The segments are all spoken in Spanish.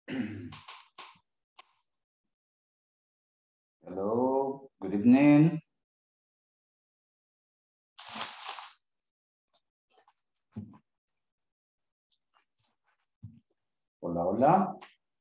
Hello, good evening. Hola, hola.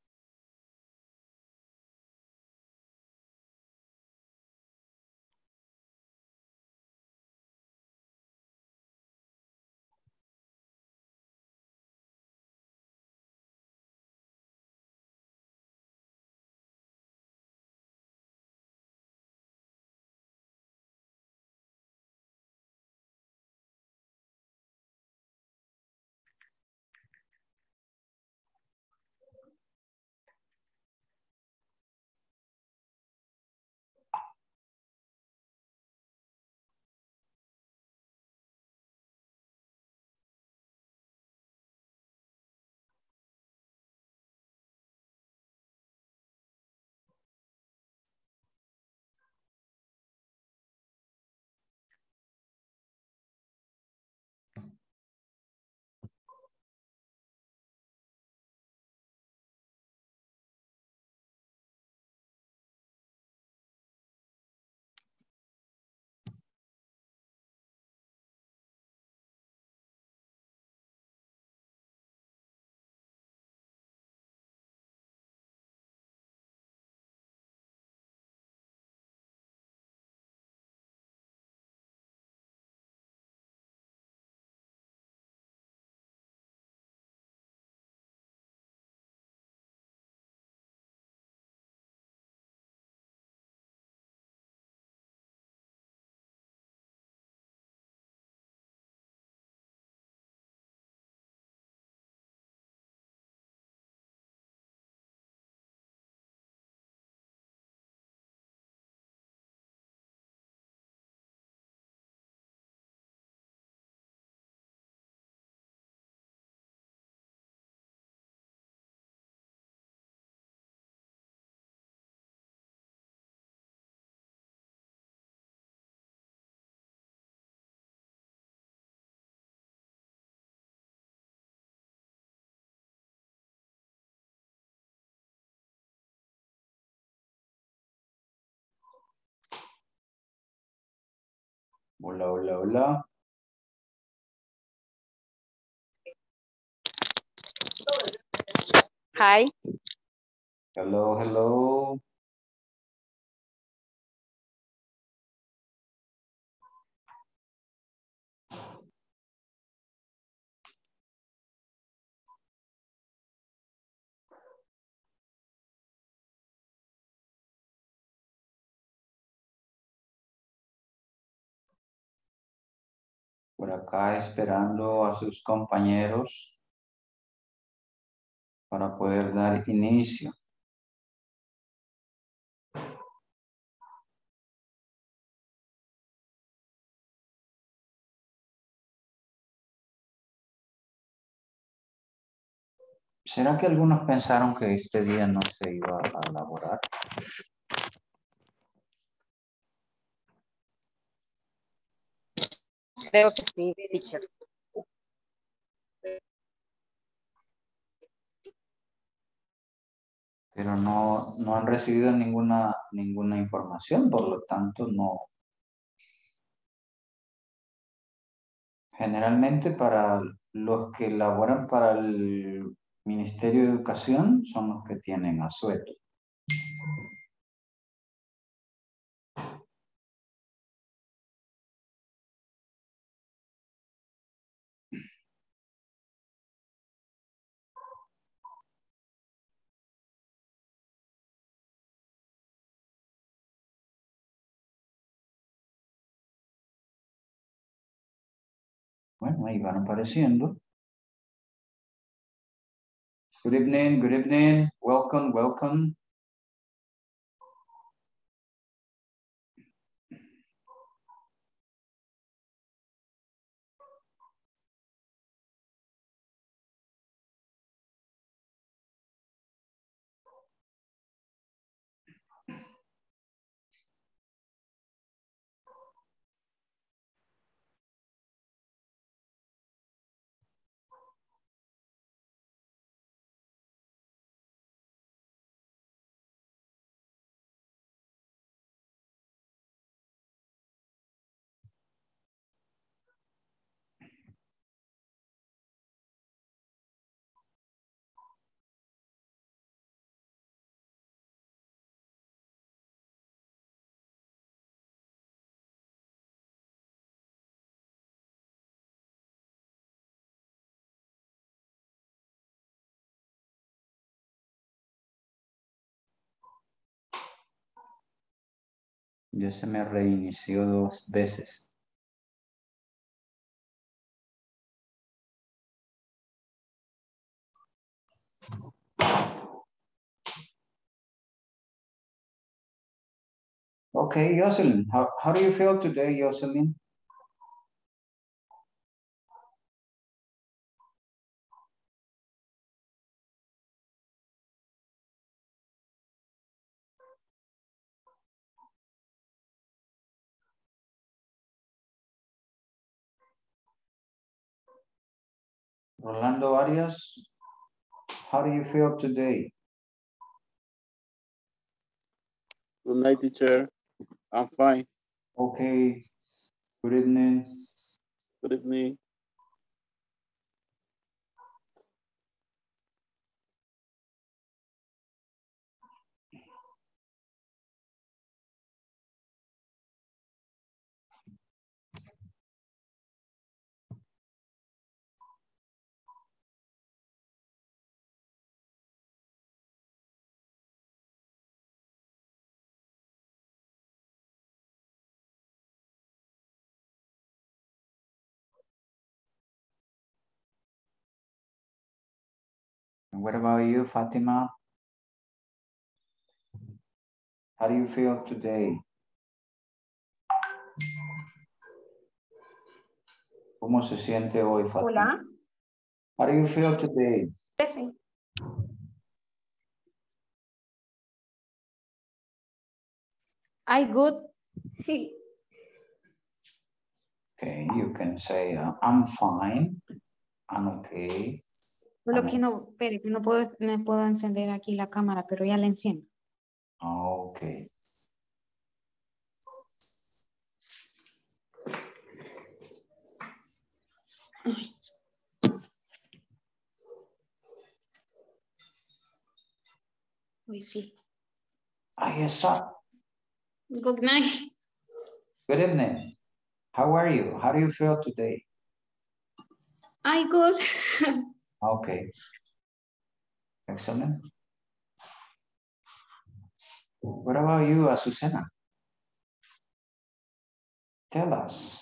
Hola, hola, hola. Hi. Hello, hello. Por acá esperando a sus compañeros para poder dar inicio. ¿Será que algunos pensaron que este día no se iba a elaborar? Creo que sí, teacher. Pero no han recibido ninguna información, por lo tanto no. Generalmente para los que laboran para el Ministerio de Educación son los que tienen asueto. Bueno, ahí van apareciendo. Good evening, good evening. Welcome, welcome. Ya se me reinició 2 veces. Okay, Jocelyn, how do you feel today, Jocelyn? Rolando Arias, how do you feel today? Good night, teacher. I'm fine. Okay, good evening. Good evening. And what about you, Fatima? How do you feel today? ¿Cómo se siente hoy, Fatima? Hola. How do you feel today? Sí. I good. Okay, you can say, I'm fine, I'm okay. Solo que no, espere, que no puedo encender aquí la cámara, pero ya la enciendo. Okay. Hoy sí. Ahí está. Good night. Good evening. How are you? How do you feel today? I good. Okay. Excellent. What about you, Azucena? Tell us.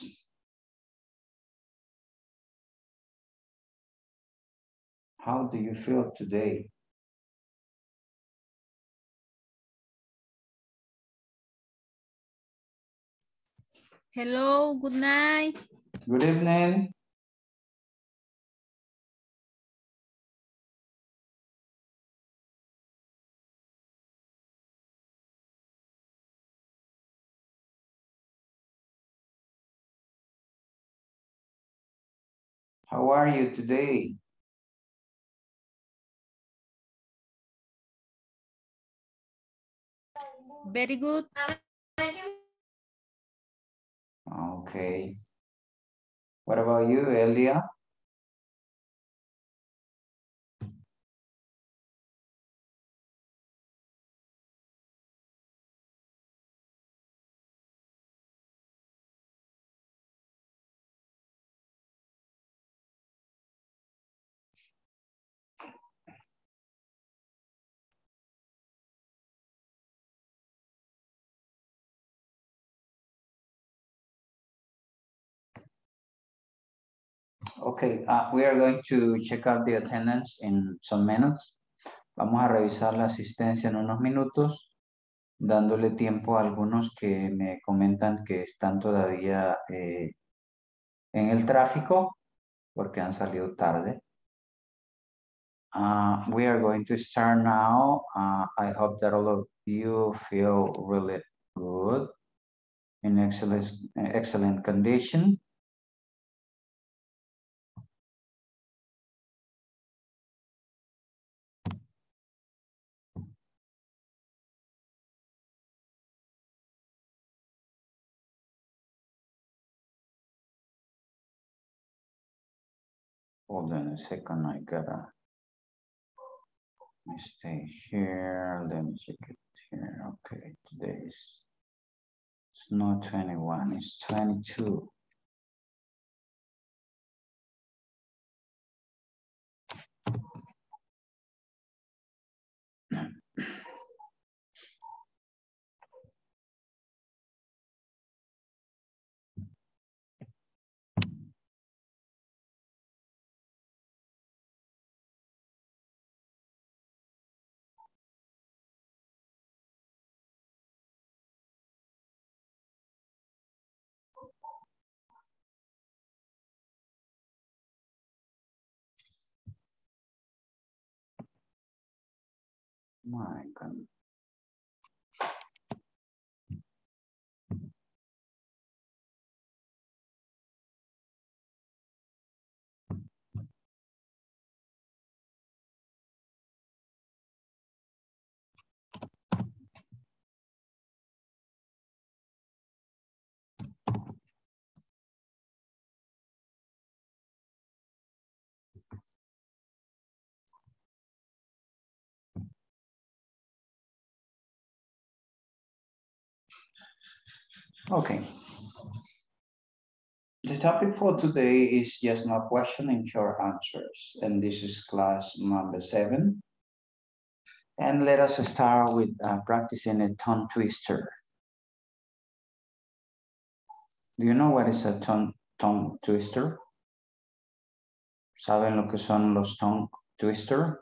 How do you feel today? Hello, good night. Good evening. How are you today? Very good. Okay. What about you, Elia? Okay, we are going to check out the attendance in some minutes. Vamos a revisar la asistencia en unos minutos, dándole tiempo a algunos que me comentan que están todavía en el tráfico porque han salido tarde. We are going to start now. I hope that all of you feel really good, in excellent condition. Hold on a second, I gotta stay here. Let me check it here. Okay, it's not 21, it's 22. My God. Okay. The topic for today is yes, no question and short answers. And this is class number 7. And let us start with practicing a tongue twister. Do you know what is a tongue twister? ¿Saben lo que son los tongue twister?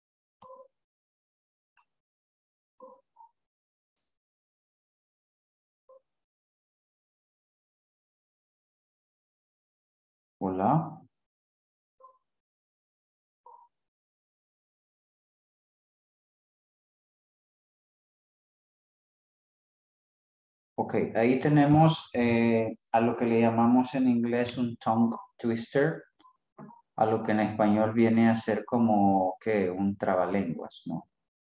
Hola. Ok, ahí tenemos a lo que le llamamos en inglés un tongue twister, a lo que en español viene a ser como que un trabalenguas, ¿no?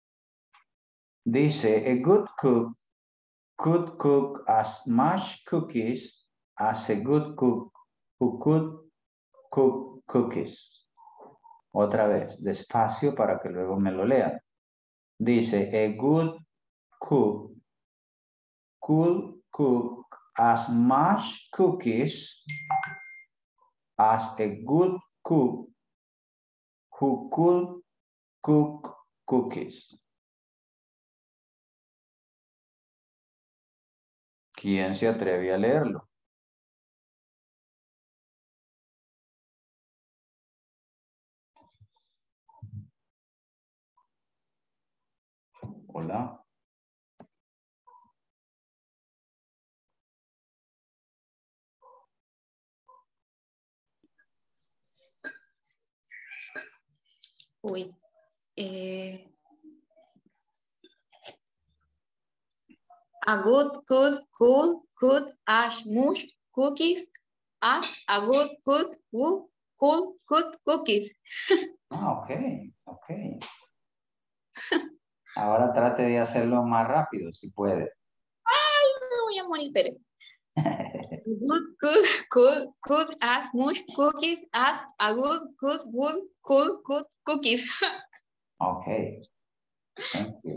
Dice, a good cook could cook as much cookies as a good cook who could cook cookies. Otra vez, despacio para que luego me lo lean. Dice, a good cook could cook as much cookies as a good cook who could cook cookies. ¿Quién se atreve a leerlo? Hola. Uy. A good could as much cookies as a good could cook cookies. Ah, ok, ok. Ahora trate de hacerlo más rápido, si puede. Ay, me voy a morir, pero. Good could as much cookies as a good could cookies. Okay. Thank you.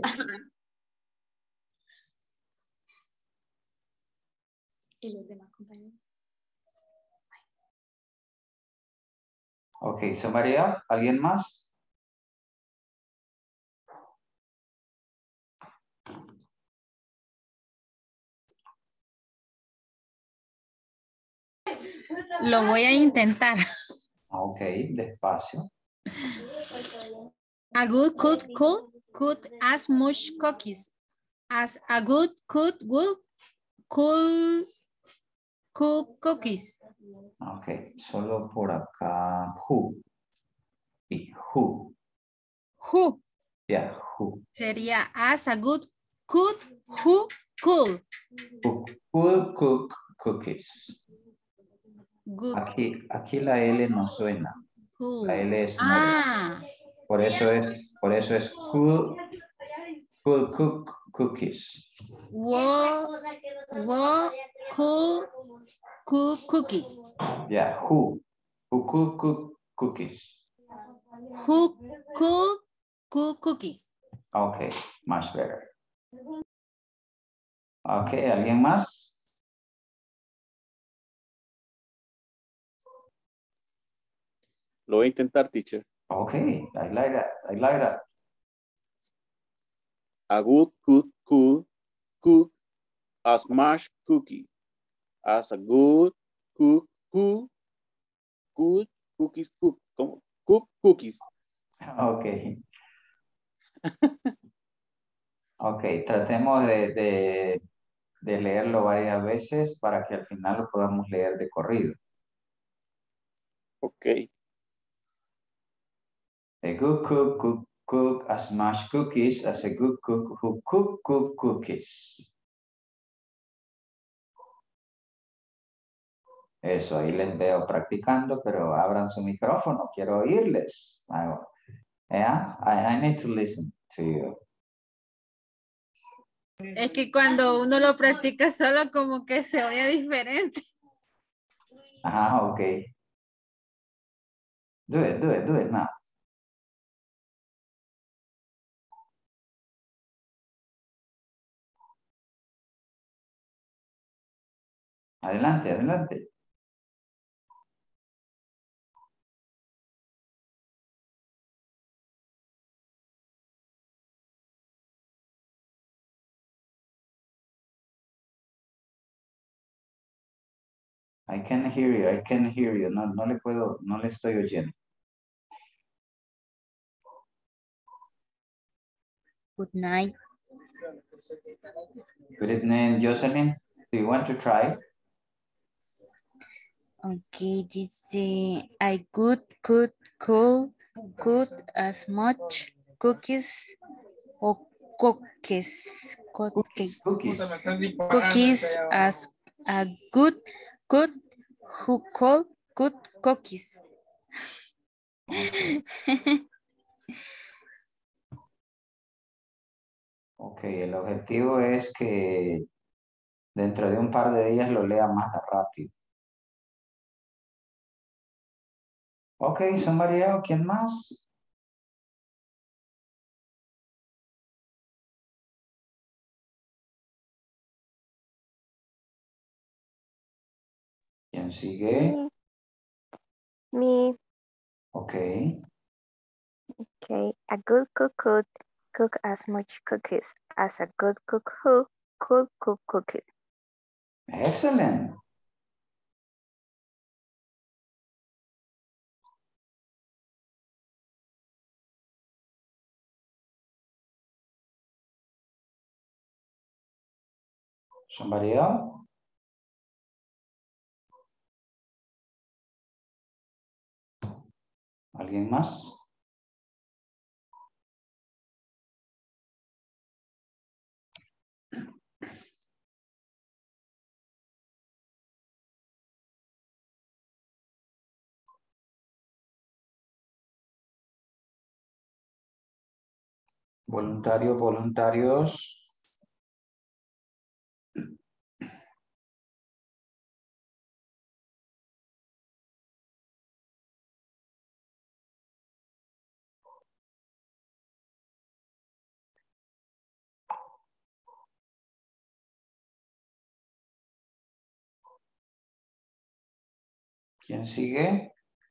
Y los demás compañeros. Okay, somebody else? ¿Alguien más? Lo voy a intentar. Okay, despacio. A good could as much cookies as a good could cook cookies. Okay, solo por acá. Who. Y who. Who Yeah, who. sería as a good could who could. Who could cook cookies. Good Aquí la L no suena. could. La L es muda. Ah, Por eso es could cook cookies. wo could cook cookies. Yeah, who could cook cookies. Who could cook cookies. Okay, much better. Okay, ¿alguien más? Lo voy a intentar, teacher. Okay, I like that. I like that. A good cook could cook as much cookie as a good cook who could cookies cook. ¿Cómo? Cook cookies. Okay. Okay, tratemos de leerlo varias veces para que al final lo podamos leer de corrido. Ok. A good cook cook as much cookies as a good cook who cook cookies. Eso, ahí les veo practicando, pero abran su micrófono, quiero oírles. I need to listen to you. Es que cuando uno lo practica solo como que se oye diferente. Ah, okay. Do it now. Adelante, adelante. I can hear you. No, no le estoy oyendo. Good night. Good evening, Jocelyn. Do you want to try? Okay, dice, I could as much cookies or cookies as a good cook who called good cookies. Ok, el objetivo es que dentro de un par de días lo lea más rápido. Ok, somebody else, ¿quién más? ¿Quién sigue? Me. Ok. Okay. A good cook could cook as much cookies as a good cook who could cook cookies. Excellent. Somebody else? ¿Alguien más? Voluntarios, voluntarios. ¿Quién sigue?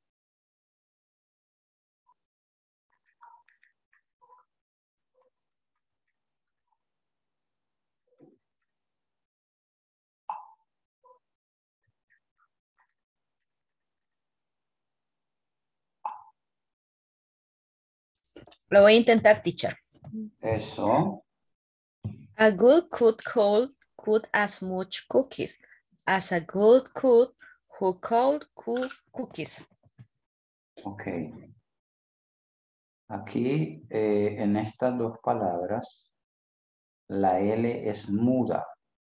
Lo voy a intentar, teacher. Eso. A good cook could as much cookies as a good cook who could cook cookies. Ok. Aquí, en estas dos palabras, la L es muda.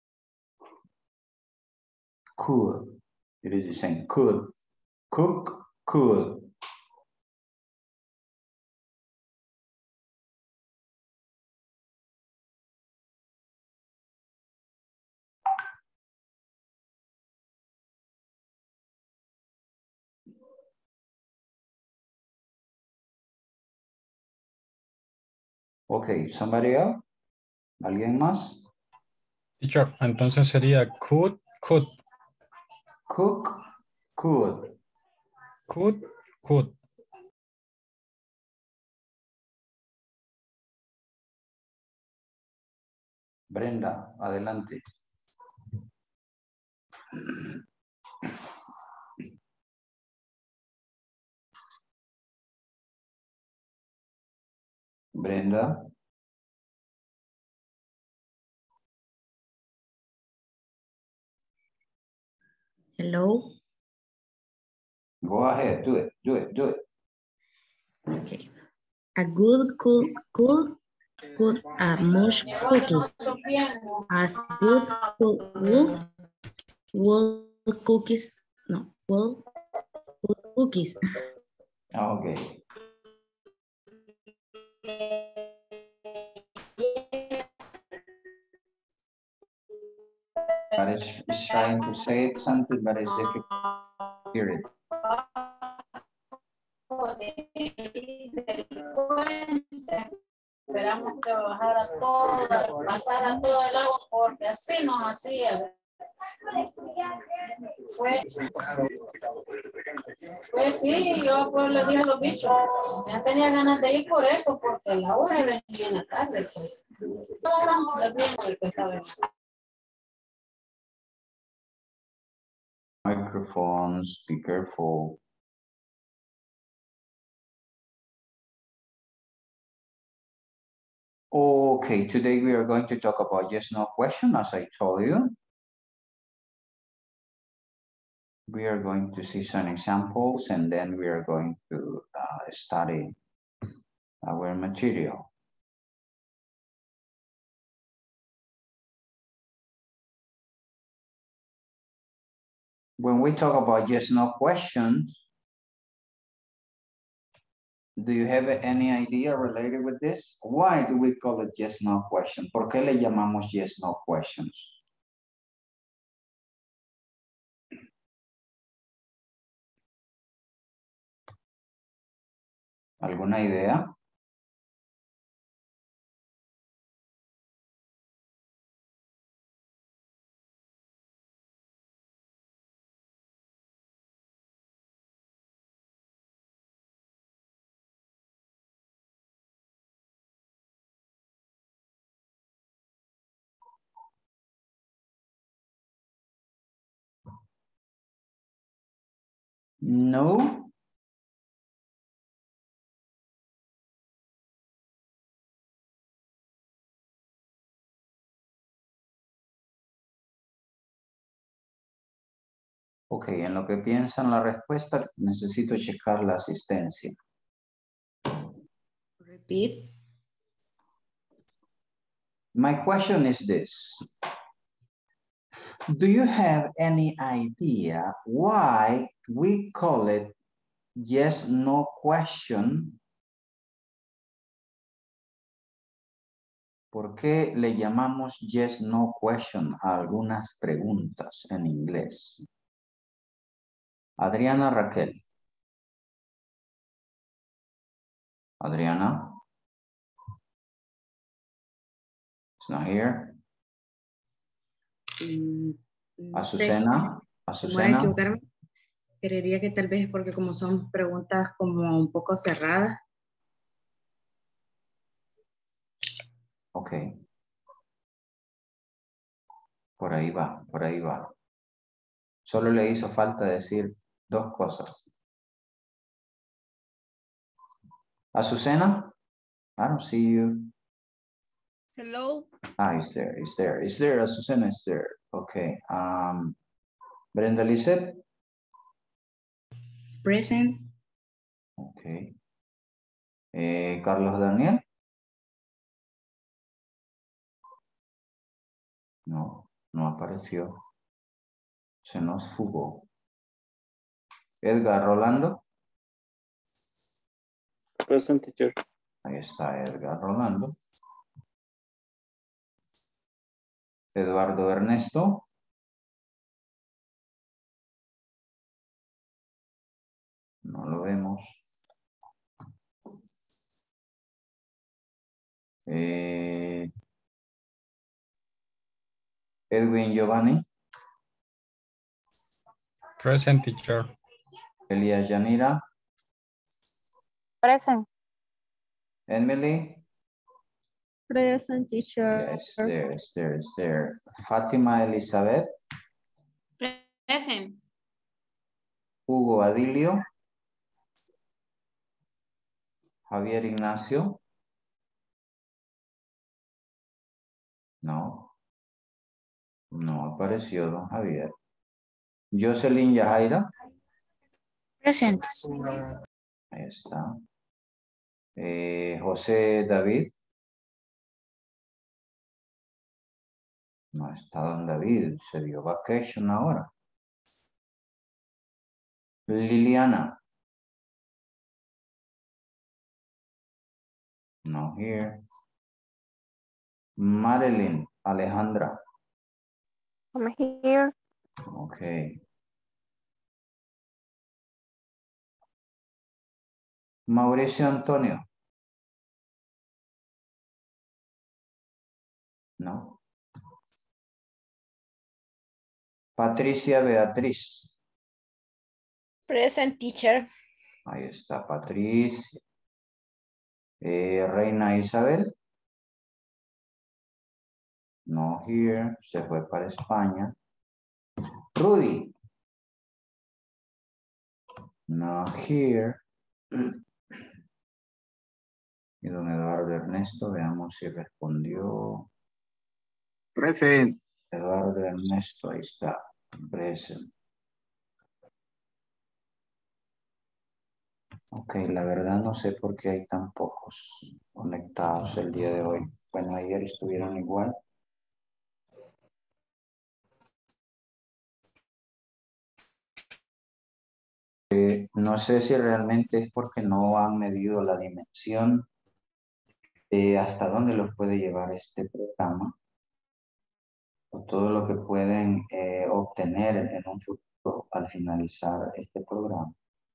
Could. It is the same. Could. Cook, could. Ok, somebody else? ¿Alguien más? Teacher, entonces sería could. Cook, could. Could. Brenda, adelante. Brenda. Hello. Go ahead, do it. Okay. A good cook could much cookies. As good cook would cookies. No, would cookies. Okay. But it's trying to say it something, but it's difficult to hear it. Esperamos que bajara todo, pasara todo el agua, porque así nos hacía. Pues sí, yo pues le dije a los bichos, ya tenía ganas de ir por eso, porque la hora venía en la tarde. Pues. No, les digo el que estaba en Microphones, be careful. Okay, today we are going to talk about yes, no question, as I told you. We are going to see some examples and then we are going to study our material. When we talk about yes, no questions, do you have any idea related with this? Why do we call it yes, no question? ¿Por qué le llamamos yes, no questions? ¿Alguna idea? No. Ok, en lo que piensan la respuesta, necesito checar la asistencia. Repeat. My question is this. Do you have any idea why we call it yes, no question? ¿Por qué le llamamos yes, no question a algunas preguntas en inglés? Adriana Raquel. Adriana? It's not here. Azucena. Azucena. Creería que tal vez es porque como son preguntas como un poco cerradas. Ok. Por ahí va, por ahí va. Solo le hizo falta decir dos cosas. Azucena? I don't see you. Hello. Ah, it's there, Azucena is there. Okay. Brenda Lizette? Present. Okay. Carlos Daniel? No, no apareció. Se nos fugó. Edgar Rolando? Present, teacher. Ahí está Edgar Rolando. Eduardo Ernesto? No lo vemos. Edwin Giovanni? Present, teacher. Elia Yanira? Present. Emily? Present, teacher. Yes, there. Fátima Elizabeth? Present. Hugo Adilio? Javier Ignacio? No. No apareció don Javier. Jocelyn Yajaira? Present. Ahí está. José David. No está don David, se dio vacation ahora. Liliana. No here. Madeline, Alejandra. I'm here. Okay. Mauricio Antonio. No. Patricia Beatriz. Present, teacher. Ahí está Patricia. Reina Isabel. No here. Se fue para España. Rudy. No here. Y don Eduardo Ernesto, veamos si respondió. Present. Eduardo Ernesto, ahí está. Present. Ok, la verdad no sé por qué hay tan pocos conectados el día de hoy. Bueno, ayer estuvieron igual. No sé si realmente es porque no han medido la dimensión de hasta dónde los puede llevar este programa o todo lo que pueden obtener en un futuro al finalizar este programa.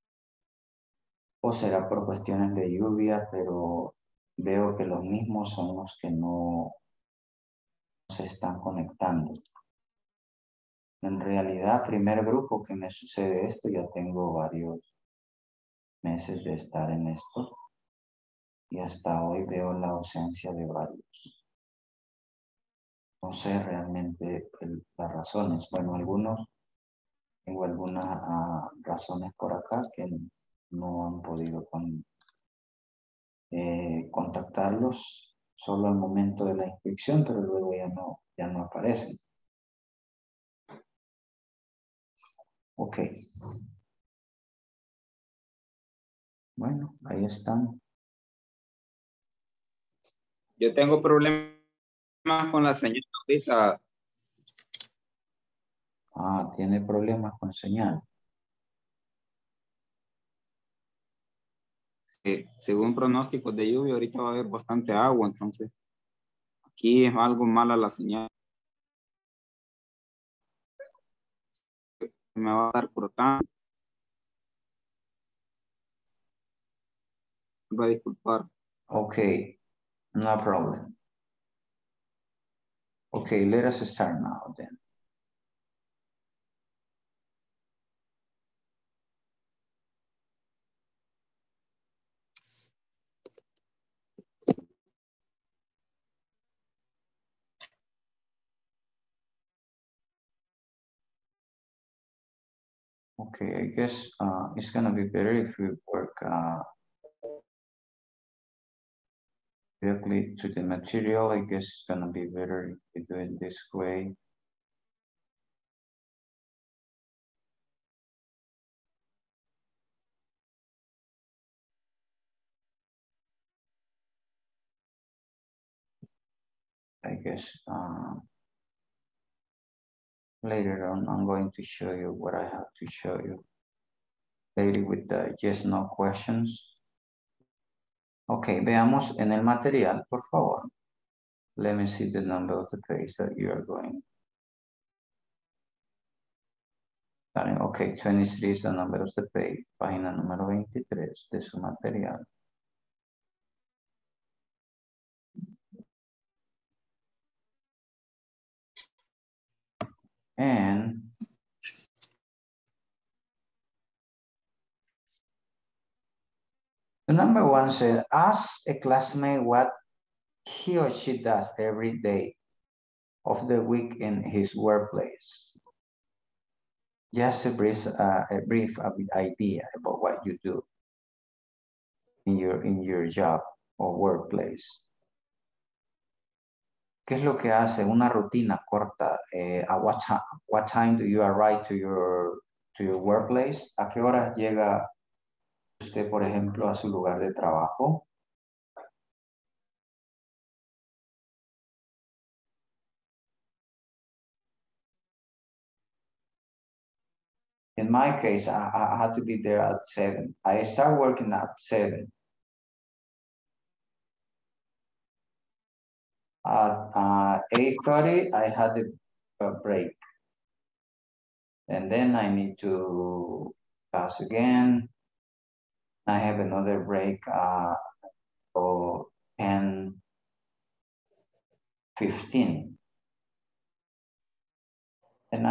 O será por cuestiones de lluvia, pero veo que los mismos son los que no se están conectando. En realidad, primer grupo que me sucede esto, ya tengo varios meses de estar en esto y hasta hoy veo la ausencia de varios. No sé realmente las razones. Bueno, tengo algunas razones por acá que no han podido contactarlos solo al momento de la inscripción, pero luego ya no aparecen. Ok. Bueno, ahí están. Yo tengo problemas con la señal ahorita. Tiene problemas con señal. Según pronósticos de lluvia, ahorita va a haber bastante agua, entonces aquí es algo mala la señal. Me va a estar cortando. Me va a disculpar. Okay, no problem. Okay, let us start now then. Okay, I guess it's gonna be better if we work directly to the material. I guess it's gonna be better if we do it this way. I guess later on I'm going to show you what I have to show you. Later with the yes, no questions. Okay, veamos en el material, por favor. Let me see the number of the page that you are going. Okay, 23 is the number of the page. Página número 23 de su material. And the number one says, ask a classmate what he or she does every day of the week in his workplace. Just a brief idea about what you do in your job or workplace. ¿Qué es lo que hace? Una rutina corta. What time do you arrive to your workplace? ¿A qué hora llega usted, por ejemplo, a su lugar de trabajo? In my case, I had to be there at 7. I start working at 7. At 8:30, I had a break. And then I need to pass again. I have another break for 10:15. And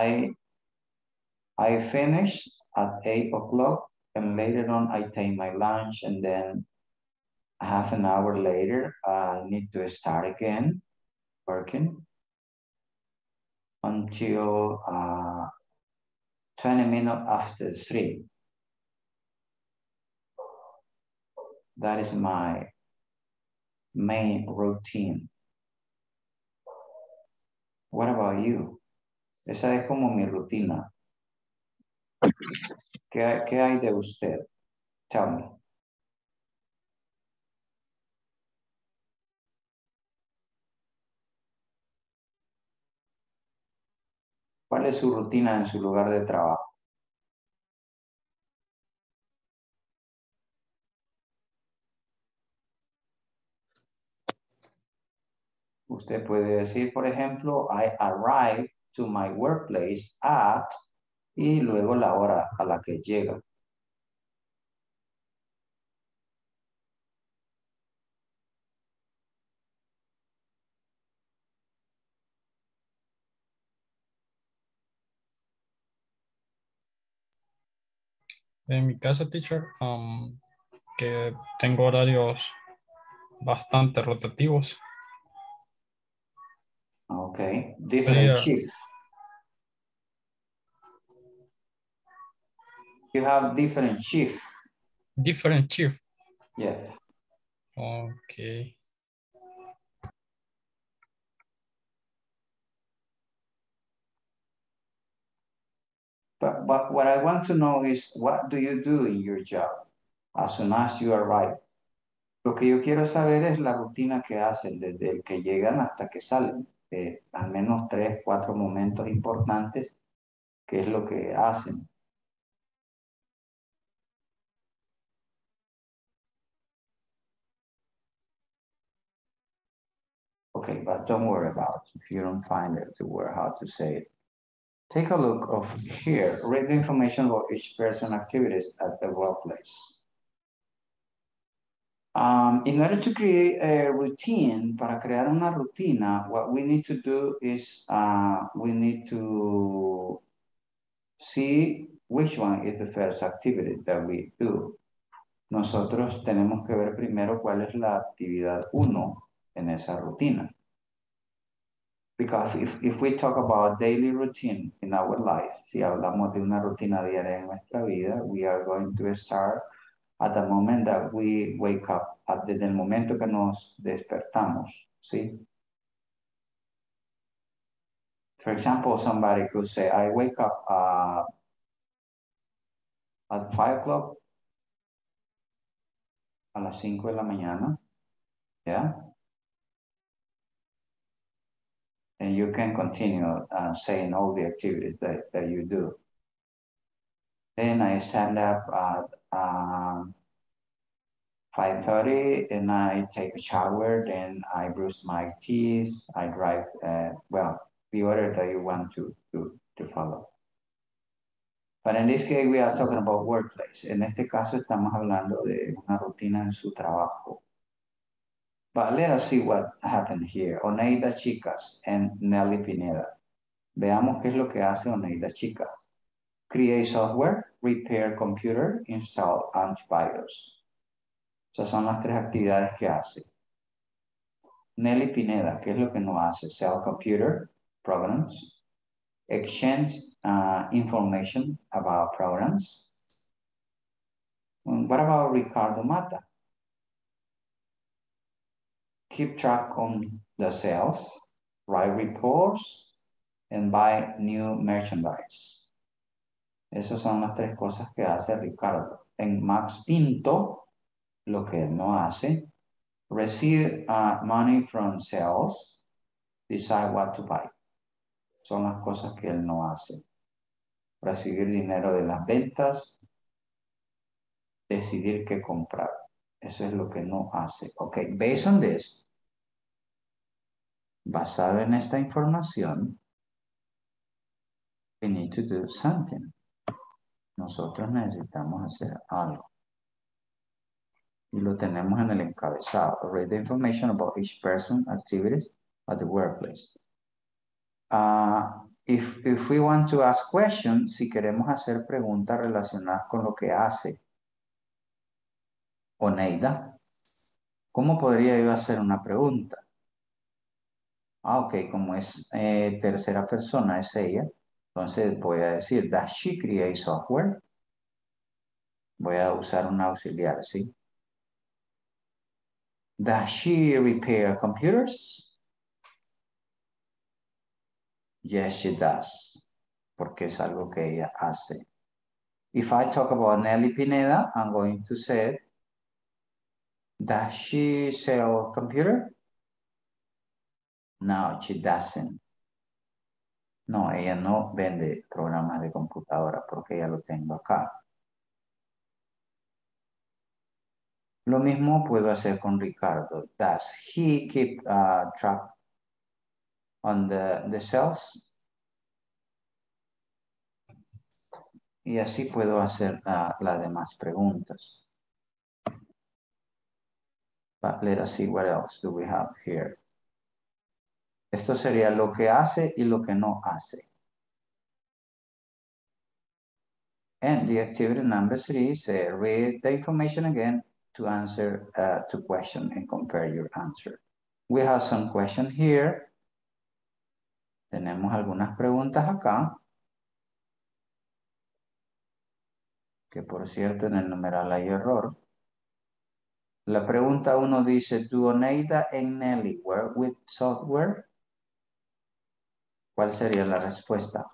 I finish at 8 o'clock, and later on I take my lunch, and then half an hour later, I need to start again working until 20 minutes after 3. That is my main routine. What about you? Esa es como mi rutina. ¿Qué hay de usted? Tell me. ¿Cuál es su rutina en su lugar de trabajo? Usted puede decir, por ejemplo, I arrive to my workplace at, y luego la hora a la que llega. En mi caso, teacher, que tengo horarios bastante rotativos. Okay, different shift. You have different shift. Different shift. Yes. Okay. But what I want to know is, what do you do in your job as soon as you arrive? Lo que yo quiero saber es la rutina que hacen desde el que llegan hasta que salen. Al menos 3, 4 momentos importantes, que es lo que hacen. Okay, but don't worry about it if you don't find the word, how to say it. Take a look of here. Read the information about each person's activities at the workplace. In order to create a routine, para crear una rutina, what we need to do is we need to see which one is the first activity that we do. Nosotros tenemos que ver primero cuál es la actividad 1 en esa rutina. Because if we talk about daily routine in our life, si hablamos de una rutina diaria en nuestra vida, we are going to start at the moment that we wake up, desde el momento que nos despertamos, ¿sí? For example, somebody could say, I wake up at 5 o'clock, a las 5 de la mañana, yeah? And you can continue saying all the activities that you do. Then I stand up at 5:30 and I take a shower, then I brush my teeth, I drive, well, the order that you want to follow. But in this case, we are talking about workplace. En este caso, estamos hablando de una rutina en su trabajo. But let us see what happened here. Oneida Chicas and Nelly Pineda. Veamos qué es lo que hace Oneida Chicas. Create software, repair computer, install antivirus. Esas son las 3 actividades que hace. Nelly Pineda, ¿qué es lo que no hace? Sell computer, programs, exchange information about programs. What about Ricardo Mata? Keep track on the sales, write reports, and buy new merchandise. Esas son las 3 cosas que hace Ricardo. En Max Pinto, lo que él no hace, receive money from sales, decide what to buy. Son las cosas que él no hace. recibir dinero de las ventas, decidir qué comprar. Eso es lo que no hace. Ok, based on this, basado en esta información, we need to do something. Nosotros necesitamos hacer algo. Y lo tenemos en el encabezado. Read the information about each person, activities at the workplace. If we want to ask questions, si queremos hacer preguntas relacionadas con lo que hace Oneida, ¿cómo podría yo hacer una pregunta? Ok, como es tercera persona, es ella. Entonces voy a decir, does she create software? Voy a usar un auxiliar, ¿sí? Does she repair computers? Yes, she does. Porque es algo que ella hace. If I talk about Nelly Pineda, I'm going to say, does she sell computer? No, she doesn't. No, ella no vende programas de computadora porque ya lo tengo acá. Lo mismo puedo hacer con Ricardo. Does he keep track on the sales? Y así puedo hacer las demás preguntas. But let us see what else do we have here. Esto sería lo que hace y lo que no hace. And the activity number 3 says read the information again to answer to question and compare your answer. We have some questions here. Tenemos algunas preguntas acá. Que por cierto en el numeral hay error. La pregunta 1 dice, do Oneida and Nelly work with software? ¿Cuál sería la respuesta?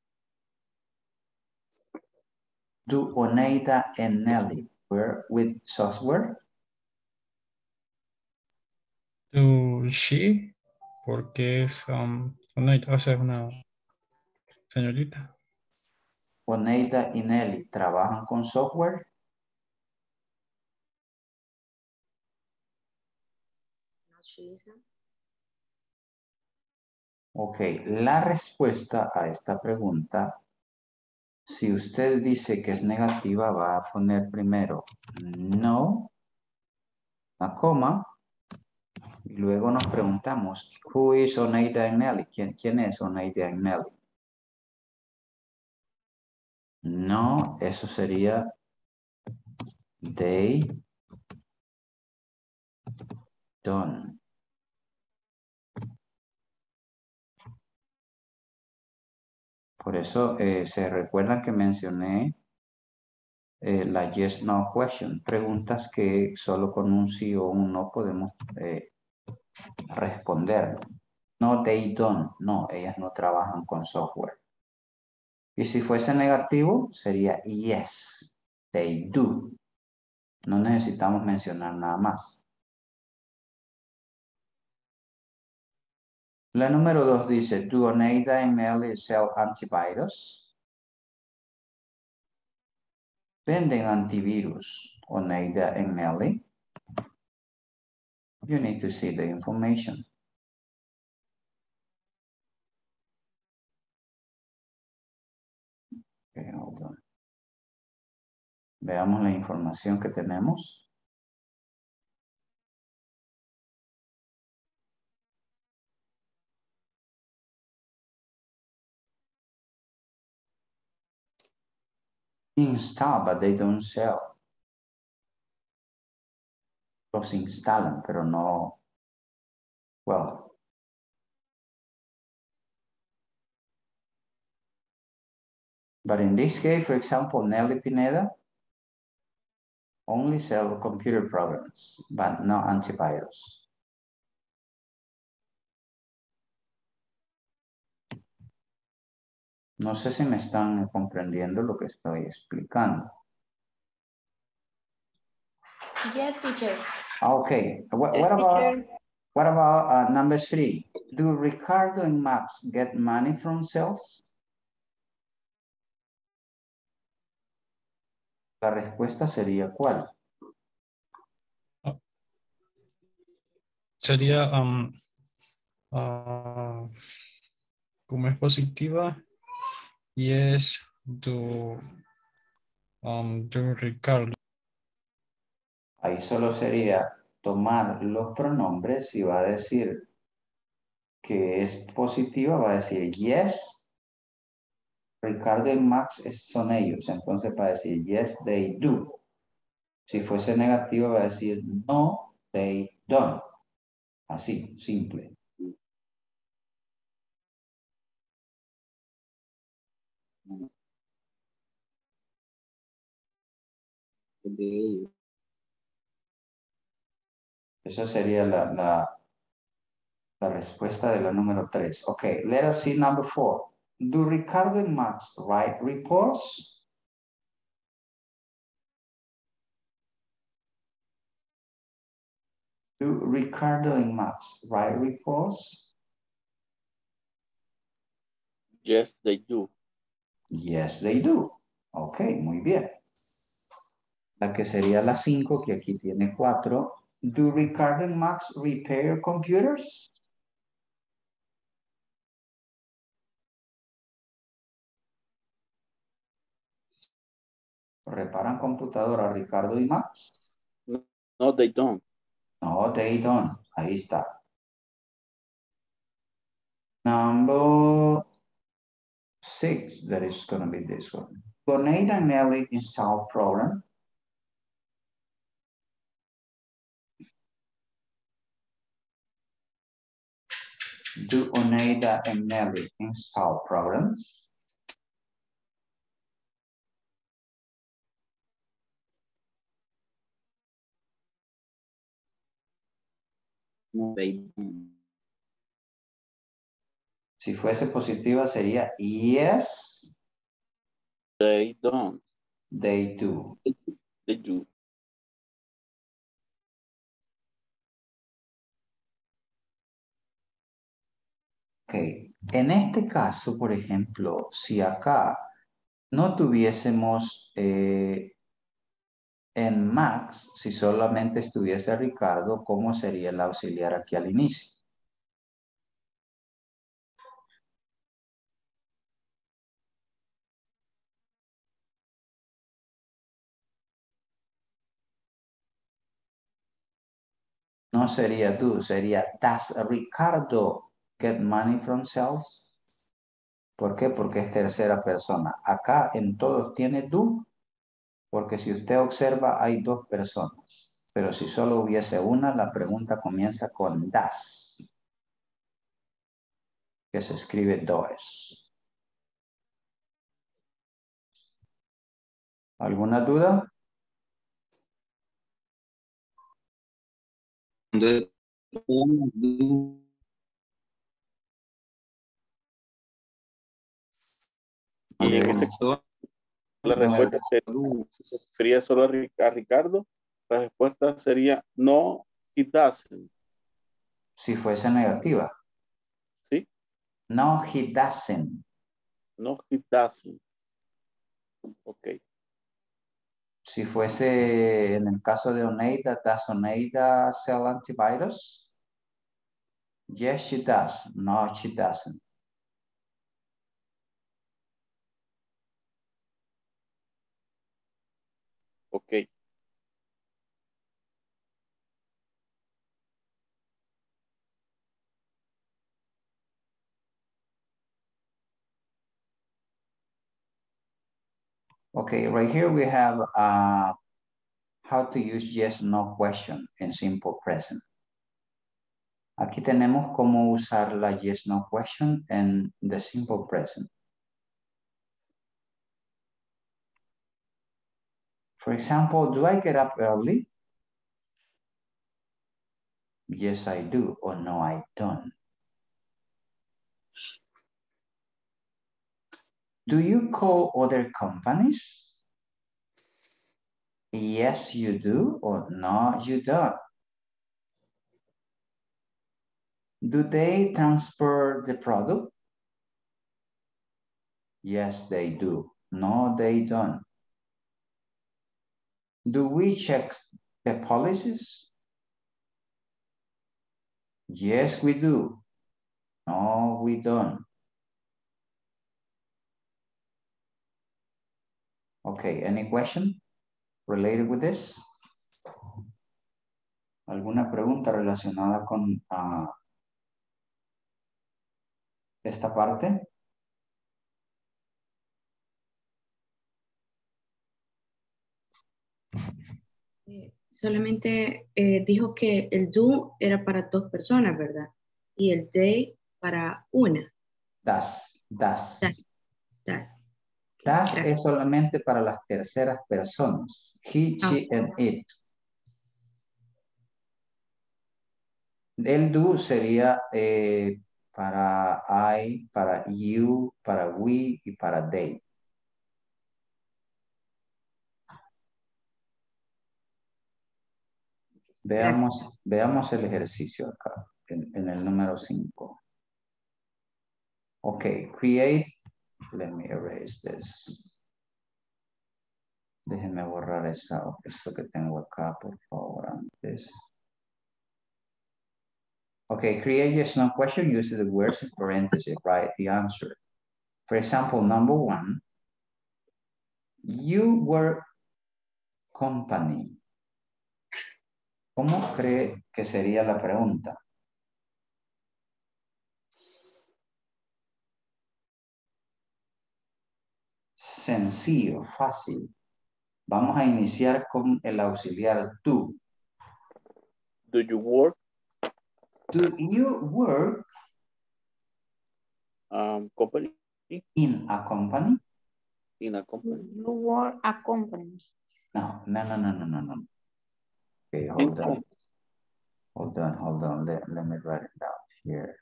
Do Oneida and Nelly work with software? Do she, porque es Oneida, o sea, es una señorita. Oneida y Nelly trabajan con software. Ok, la respuesta a esta pregunta, si usted dice que es negativa, va a poner primero no, la coma, y luego nos preguntamos, who is Oneida and Nelly? ¿Quién es Oneida and Nelly? No, eso sería they don't. Por eso se recuerdan que mencioné la yes, no question. Preguntas que solo con un sí o un no podemos responder. No, they don't. No, ellas no trabajan con software. Y si fuese negativo, sería yes, they do. No necesitamos mencionar nada más. La número 2 dice, do Oneida and Nelly sell antivirus? ¿Venden antivirus Oneida and Nelly? You need to see the information. Okay, hold on. Veamos la información que tenemos. Install, but they don't sell. Los instalan, pero no. Well. But in this case, for example, Nelly Pineda only sell computer programs, but no antivirus. No sé si me están comprendiendo lo que estoy explicando. Yes, teacher. Okay. What about number 3? Do Ricardo and Max get money from sales? La respuesta sería ¿cuál? Sería, como es positiva, yes, do Ricardo. Ahí solo sería tomar los pronombres y va a decir que es positiva, va a decir yes, Ricardo y Max son ellos, entonces va a decir yes, they do. Si fuese negativa va a decir no, they don't. Así, simple. Esa sería la respuesta de la número 3. Ok, let us see number 4. Do Ricardo and Max write reports? Do Ricardo and Max write reports? Yes, they do. Yes, they do. Ok, muy bien. La que sería la 5, que aquí tiene 4. Do Ricardo and Max repair computers? ¿Reparan computadoras Ricardo y Max? No, they don't. No, they don't. Ahí está. Number 6, that is going to be this one. Oneida and Nelly install program. Do Oneida and Nelly install programs? No, they don't. Si fuese positiva sería yes, They don't. they do. They do. Ok, en este caso, por ejemplo, si acá no tuviésemos en Max, si solamente estuviese Ricardo, ¿cómo sería el auxiliar aquí al inicio? No sería do, sería does Ricardo get money from sales? ¿Por qué? Porque es tercera persona. Acá en todos tiene do, porque si usted observa hay dos personas. Pero si solo hubiese una, la pregunta comienza con does, que se escribe does. ¿Alguna duda? Y en este caso, la respuesta sería solo a Ricardo. La respuesta sería no, he doesn't. Si fuese negativa. ¿Sí? No, he doesn't. No, he doesn't. Ok. Si fuese en el caso de Oneida, ¿does Oneida sell antivirus? Yes, she does. No, she doesn't. Ok. Okay, right here we have how to use yes, no question in simple present. Aquí tenemos cómo usar la yes, no question en the simple present. For example, do I get up early? Yes, I do, or no, I don't. Do you call other companies? Yes, you do, or no, you don't. Do they transfer the product? Yes, they do. No, they don't. Do we check the policies? Yes, we do. No, we don't. Okay, any question related with this? ¿Alguna pregunta relacionada con esta parte? Solamente dijo que el do era para 2 personas, ¿verdad? Y el they para una. Das. Das. Das Gracias. es solamente para las terceras personas. He, she, and it. El do sería para I, para you, para we y para they. Veamos el ejercicio acá, en el número 5. Ok, create. Let me erase this. Déjenme borrar esto que tengo acá, por favor, antes. Okay, create yes, no question, use the words in parentheses, write the answer. For example, number 1, you were company. ¿Cómo cree que sería la pregunta? Sencillo, fácil. Vamos a iniciar con el auxiliar do. Do you work? Do you work company? In a company? In a company. You work a company. No. Okay, hold on. Let me write it down here.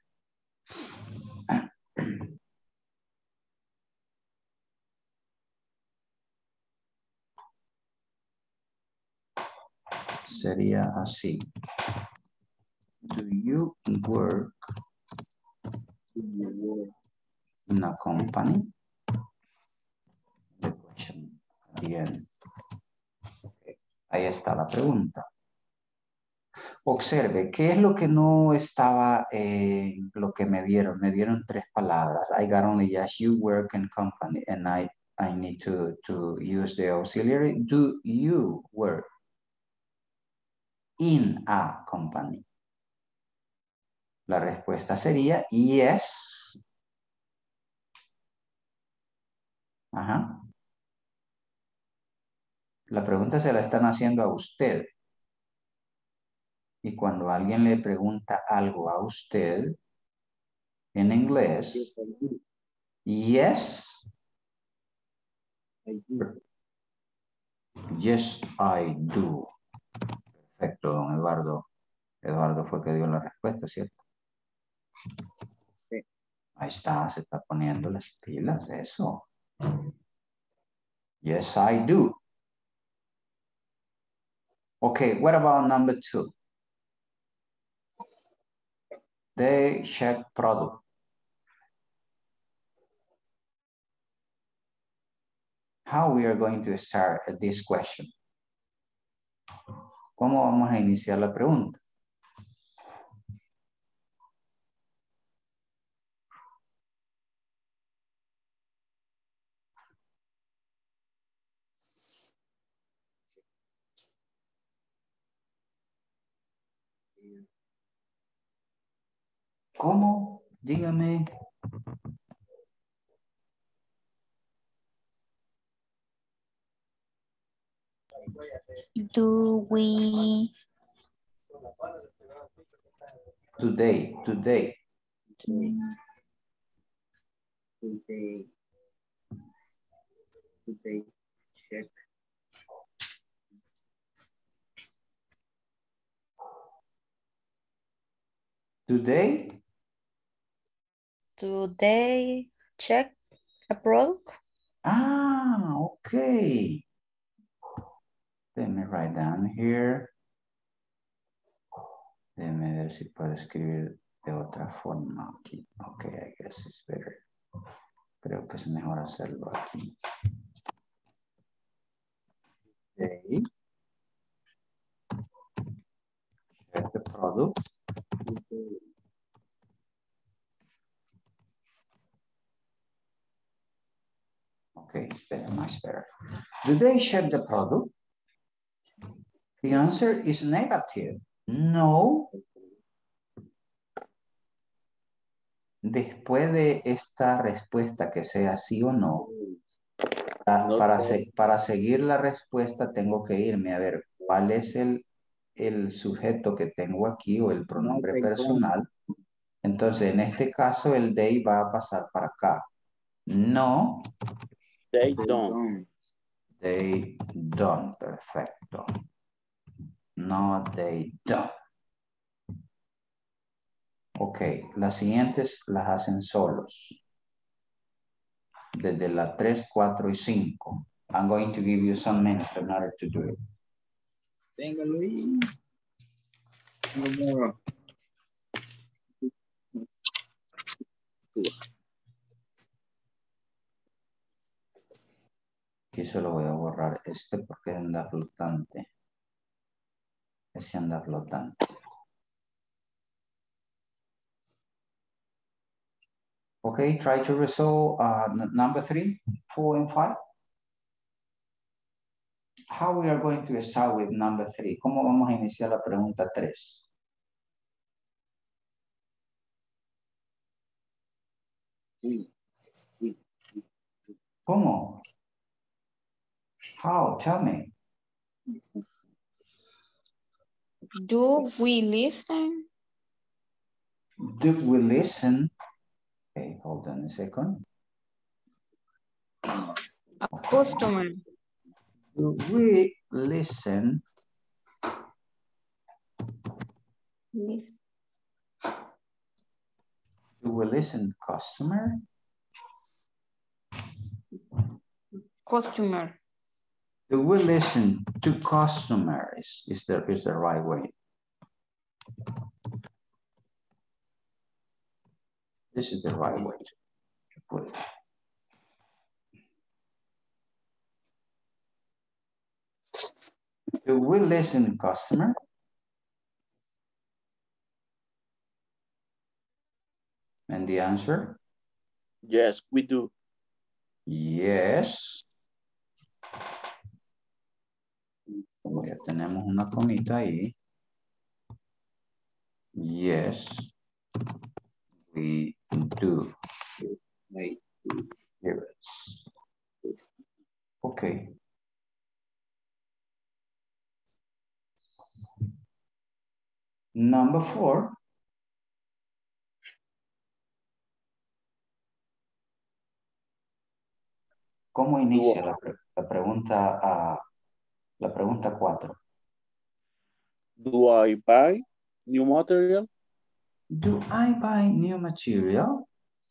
Sería así. Do you work in a company? The question at the end. Okay. Ahí está la pregunta. Observe, ¿qué es lo que no estaba en lo que me dieron? Me dieron 3 palabras. I got only yes, you work in company, and I need to use the auxiliary. Do you work in a company? La respuesta sería yes. Ajá. La pregunta se la están haciendo a usted. Y cuando alguien le pregunta algo a usted en inglés, yes, yes, I do. Perfecto, don Eduardo. Eduardo fue que dio la respuesta, ¿cierto? Sí. Ahí está, se está poniendo las pilas, eso. Yes, I do. Okay, what about number 2? They check product. How we are going to start this question? ¿Cómo vamos a iniciar la pregunta? ¿Cómo? Dígame. Do we? Today. Today check. Today? Do they check a product? Ah, okay. Let me write down here. Déjeme ver si puedo escribir de otra forma aquí. Okay, I guess it's better. Creo que es mejor hacerlo aquí. Okay. Okay, much better. Do they ship the product? The answer is negative. No. Después de esta respuesta que sea sí o no, para seguir la respuesta tengo que irme a ver cuál es el sujeto que tengo aquí o el pronombre personal. Entonces, en este caso, el they va a pasar para acá. No. They don't. They don't. Perfecto. No, they don't. Ok, las siguientes las hacen solos. Desde la 3, 4 y 5. I'm going to give you some minutes in order to do it. Téngalo ahí. No. Aquí solo voy a borrar este porque anda flotante. Ese anda flotante. Okay, try to resolve number 3, 4, and 5. How we are going to start with number 3? ¿Cómo vamos a iniciar la pregunta 3? ¿Cómo? How? Tell me. Do we listen? Do we listen? Okay, hold on a second. A customer. Do we listen? Listen. Do we listen, customer? Customer. Do we listen to customers? Is the right way? This is the right way to put it. Do we listen, customer? And the answer? Yes, we do. Yes. Como ya tenemos una comita ahí. Yes, we do. Here it is. Okay. Number 4. ¿Cómo inicia la pregunta 4? Do I buy new material? Do I buy new material?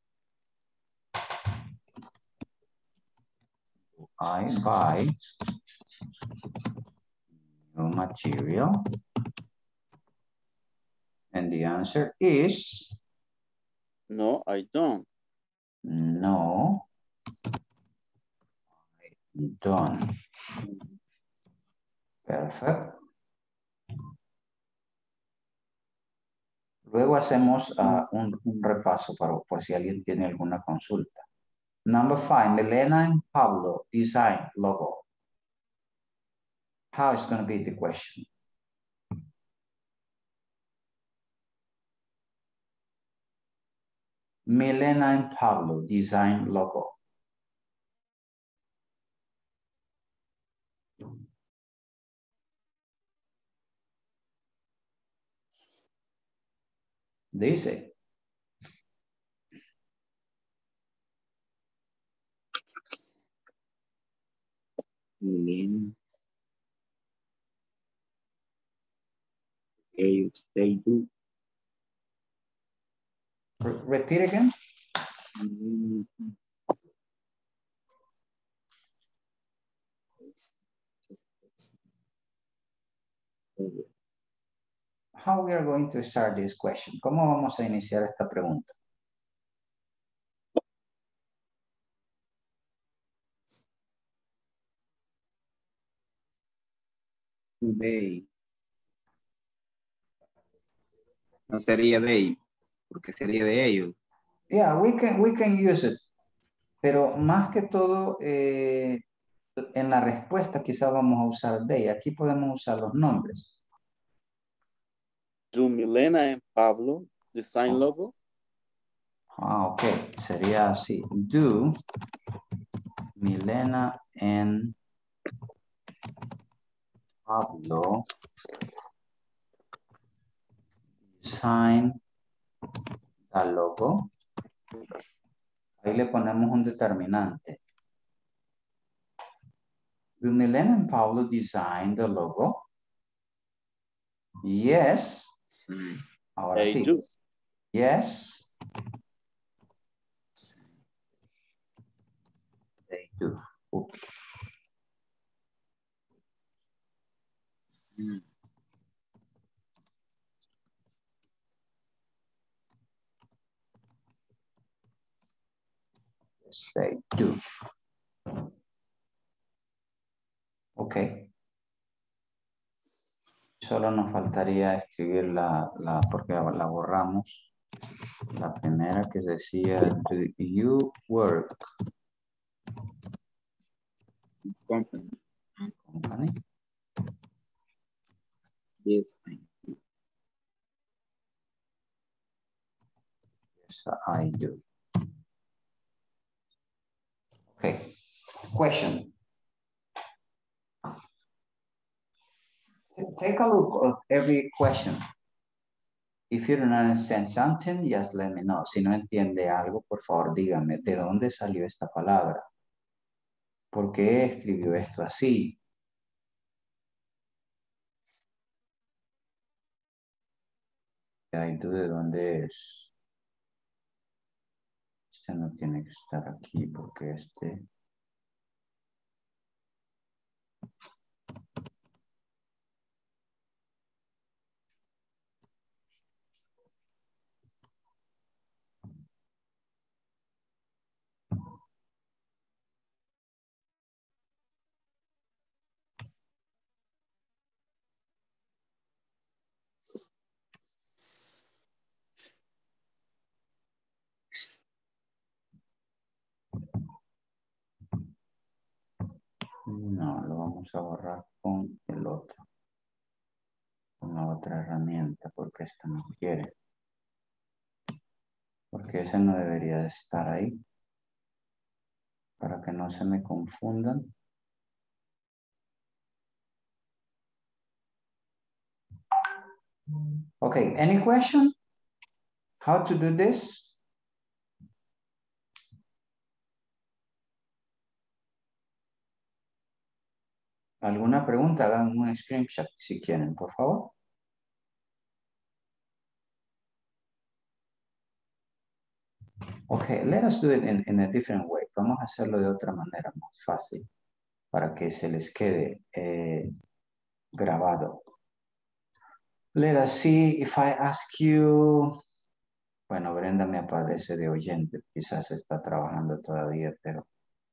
Do I buy new material? And the answer is? No, I don't. No, I don't. Perfect. Luego hacemos un repaso por si alguien tiene alguna consulta. Number 5, Milena and Pablo design logo. How is going to be the question? Milena and Pablo design logo. Dice. Bien. Ellos, they do. Repeat again. How we are going to start this question? ¿Cómo vamos a iniciar esta pregunta? They. No sería de ellos, porque sería de ellos. Yeah, we can use it. Pero más que todo, en la respuesta quizá vamos a usar they. Aquí podemos usar los nombres. Do Milena and Pablo design logo? Ah, ok. Sería así. Do Milena and Pablo design the logo. Ahí le ponemos un determinante. Do Milena and Pablo design the logo? Yes. Ahora They sí. do. Yes. They do. Okay. Yes, they do. Ok. Solo nos faltaría escribir porque la borramos. La primera que decía, do you work? Company. Company. Yes. Yes, I do. Okay. Question. Take a look at every question. If you don't understand something, just let me know. Si no entiende algo, por favor, dígame, ¿de dónde salió esta palabra? ¿Por qué escribió esto así? I do, ¿de dónde es? Este no tiene que estar aquí porque este... No, lo vamos a borrar con el otro. Con la otra herramienta, porque esta no quiere. Porque ese no debería de estar ahí. Para que no se me confundan. Okay, any question? How to do this? ¿Alguna pregunta? Hagan un screenshot si quieren, por favor. Okay, let us do it in a different way. Vamos a hacerlo de otra manera más fácil para que se les quede grabado. Let us see if I ask you... Bueno, Brenda me aparece de oyente. Quizás está trabajando todavía, pero...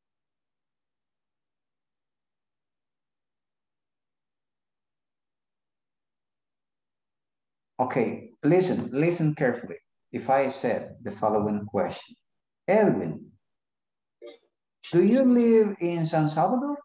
Okay, listen carefully. If I said the following question, Edwin, do you live in San Salvador?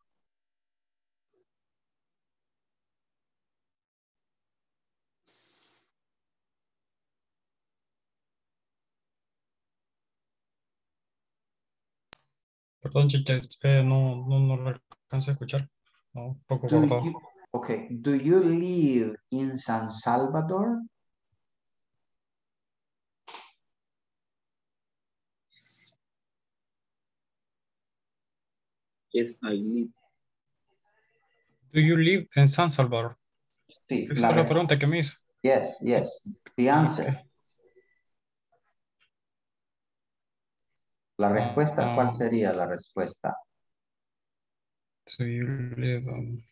Perdón, chica, no lo alcanzo a escuchar. No, un poco cortado. Okay, do you live in San Salvador? Yes, I live. Do you live in San Salvador? Sí. Esa es la pregunta que me hizo. Yes. The answer. Okay. La respuesta, ¿cuál sería la respuesta? Do you live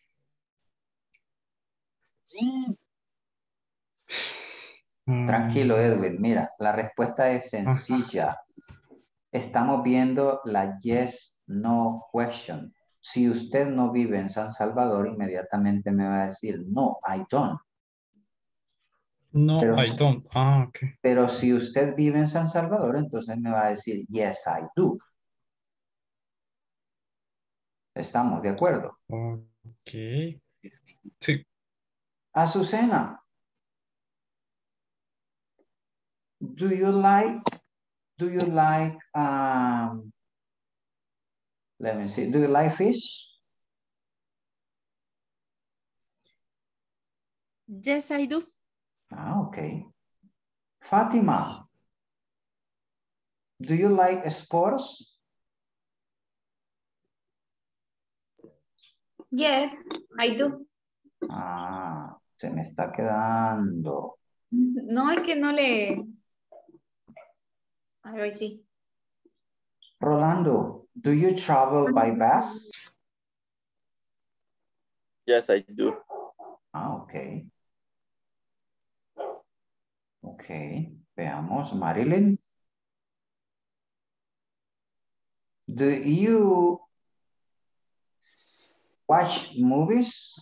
Tranquilo, Edwin. Mira, la respuesta es sencilla. Estamos viendo la yes, no question. Si usted no vive en San Salvador, inmediatamente me va a decir, no, I don't. No, I don't. Okay. Pero si usted vive en San Salvador, entonces me va a decir, yes, I do. ¿Estamos de acuerdo? Ok. Sí. Azucena, do you like, let me see, do you like fish? Yes, I do. Okay. Fatima, do you like sports? Yes, I do. Se me está quedando. No, es que no le... A ver, sí. Rolando, do you travel by bus? Yes, I do. Okay. Okay, veamos. Marilyn, do you watch movies?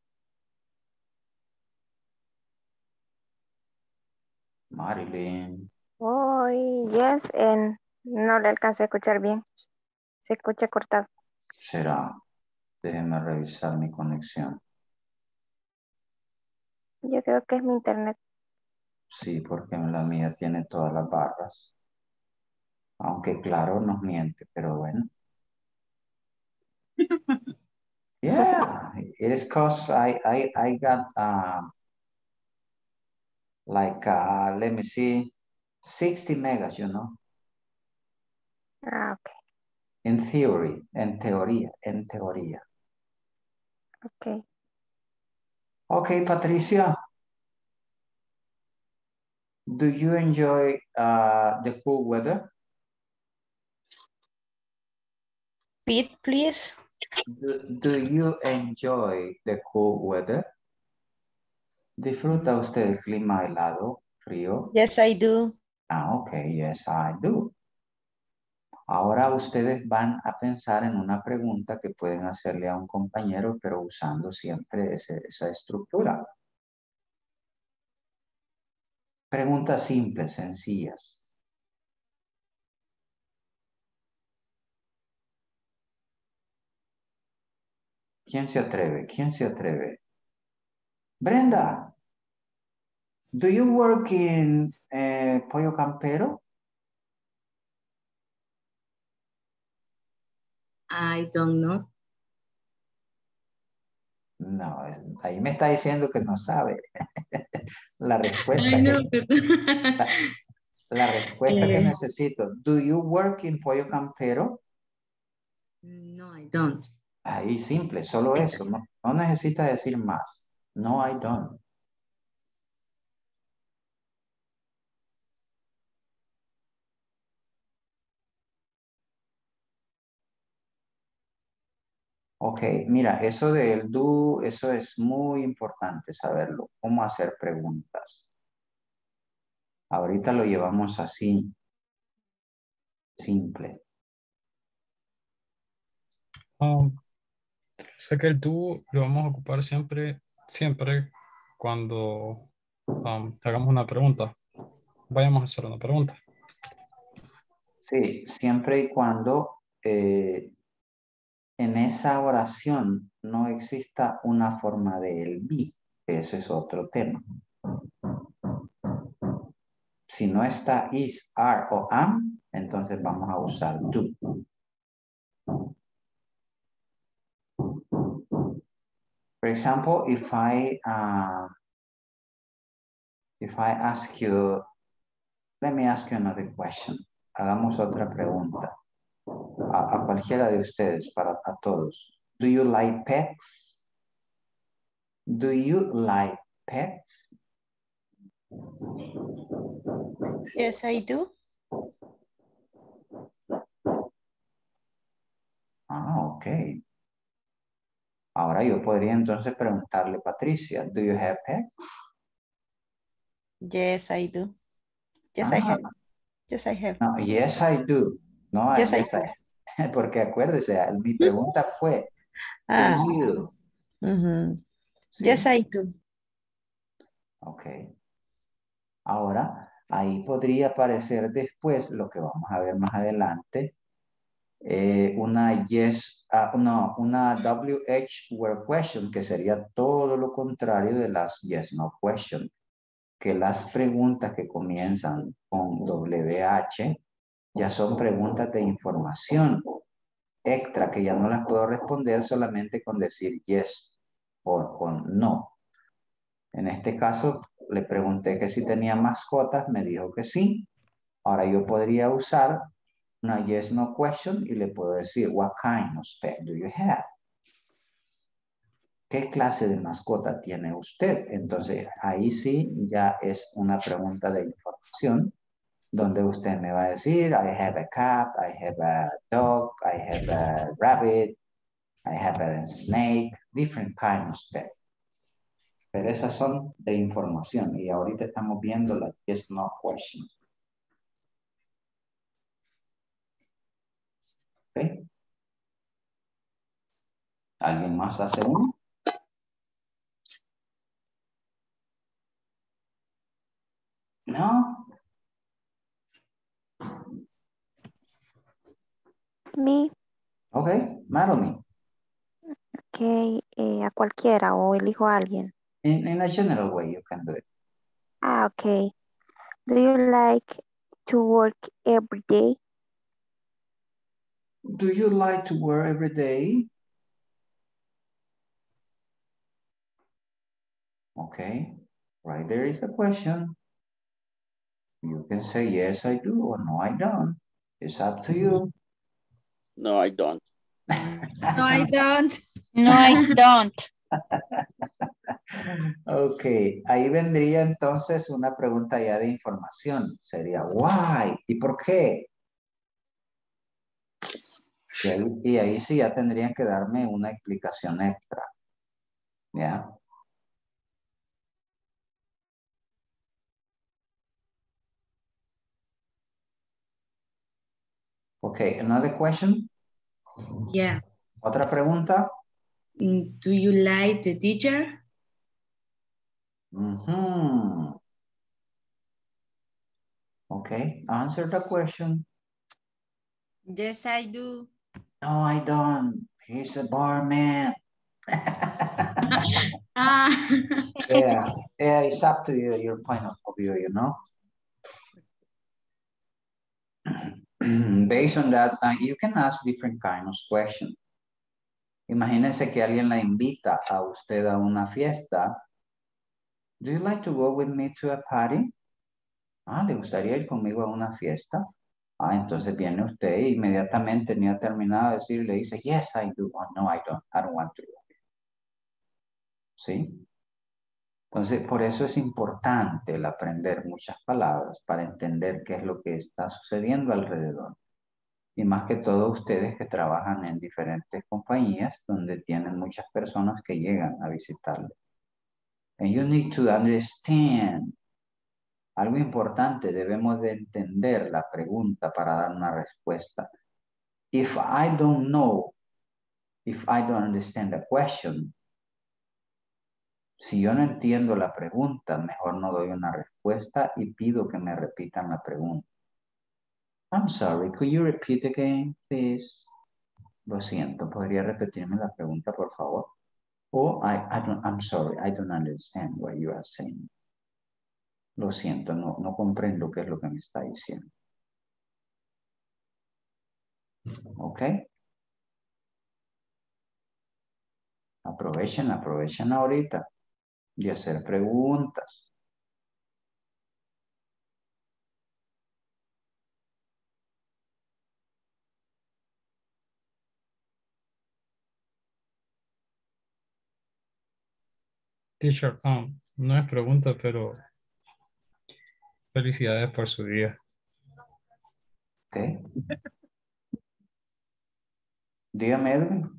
Marilyn. Oh, yes, and no le alcancé a escuchar bien. Se escucha cortado. Será. Déjenme revisar mi conexión. Yo creo que es mi internet. Sí, porque la mía tiene todas las barras. Aunque claro, nos miente, pero bueno. Yeah, it is because I got let me see, 60 megas, you know. Okay. In theory, en teoría. Okay. Okay, Patricia. Do you enjoy the cool weather? Repeat, please. Do you enjoy the cool weather? ¿Disfruta usted el clima helado, frío? Yes, I do. Okay, yes, I do. Ahora ustedes van a pensar en una pregunta que pueden hacerle a un compañero, pero usando siempre esa estructura. Preguntas simples, sencillas. ¿Quién se atreve? ¿Quién se atreve? Brenda, do you work in Pollo Campero? I don't know. No, ahí me está diciendo que no sabe. La respuesta I know, que, la respuesta que Eh. necesito. Do you work in Pollo Campero? No, I don't. Ahí simple, solo eso. No necesita decir más. No, I don't. Ok, mira, eso del do, eso es muy importante saberlo. Cómo hacer preguntas. Ahorita lo llevamos así. Simple. Sé que el tú lo vamos a ocupar siempre cuando hagamos una pregunta. Vayamos a hacer una pregunta. Sí, siempre y cuando en esa oración no exista una forma del be. Eso es otro tema. Si no está is, are o am, entonces vamos a usar do. For example, if I ask you, let me ask you another question. Hagamos otra pregunta. A cualquiera de ustedes, a todos. Do you like pets? Do you like pets? Yes, I do. Ok. Ahora yo podría entonces preguntarle, Patricia, do you have pets? Yes, I do. Yes, I have. Yes, I have. No, yes, I do. No, Yes, I yes, do. porque acuérdese, mi pregunta fue, Ah. do you? ¿Sí? Yes, I do. Ok. Ahora, ahí podría aparecer después lo que vamos a ver más adelante, una una WH word question, que sería todo lo contrario de las yes no question, que las preguntas que comienzan con WH ya son preguntas de información extra, que ya no las puedo responder solamente con decir yes o con no. En este caso, le pregunté que si tenía mascotas, me dijo que sí. Ahora yo podría usar una yes no question y le puedo decir, what kind of pet do you have? ¿Qué clase de mascota tiene usted? Entonces ahí sí ya es una pregunta de información donde usted me va a decir, I have a cat, I have a dog, I have a rabbit, I have a snake, different kinds of pet. Pero esas son de información y ahorita estamos viendo la yes no question. ¿Ok? ¿Alguien más hace uno? No. Me. Ok, Madeline. Ok, a cualquiera o elijo a alguien. In a general way, you can do it. Okay. Do you like to work every day? Do you like to work every day? Okay, right there is a question. You can say yes, I do, or no, I don't. It's up to you. No, I don't. No, I don't. No, I don't. Ok, ahí vendría entonces una pregunta ya de información. Sería, why? ¿Y por qué? Y ahí sí ya tendrían que darme una explicación extra. ¿Ya? Ok, another question. Yeah. ¿Otra pregunta? Do you like the teacher? Okay, answer the question. Yes, I do. No, I don't. He's a barman. Yeah, it's up to you, your point of view, you know. Based on that, you can ask different kinds of questions. Imagínense que alguien la invita a usted a una fiesta. Do you like to go with me to a party? ¿Le gustaría ir conmigo a una fiesta? Entonces viene usted e inmediatamente ni ha terminado de decir, le dice, yes, I do. Oh, no, I don't want to. ¿Sí? Entonces, por eso es importante el aprender muchas palabras para entender qué es lo que está sucediendo alrededor. Y más que todo ustedes que trabajan en diferentes compañías donde tienen muchas personas que llegan a visitarles. And you need to understand. Algo importante, debemos de entender la pregunta para dar una respuesta. If I don't know, if I don't understand the question, si yo no entiendo la pregunta, mejor no doy una respuesta y pido que me repitan la pregunta. I'm sorry, could you repeat again, please? Lo siento, ¿podría repetirme la pregunta, por favor? I'm sorry, I don't understand what you are saying. Lo siento, no comprendo qué es lo que me está diciendo. ¿Ok? Aprovechen ahorita de hacer preguntas. Teacher, no es pregunta, pero felicidades por su día. ¿Ok? Dígame, Edwin.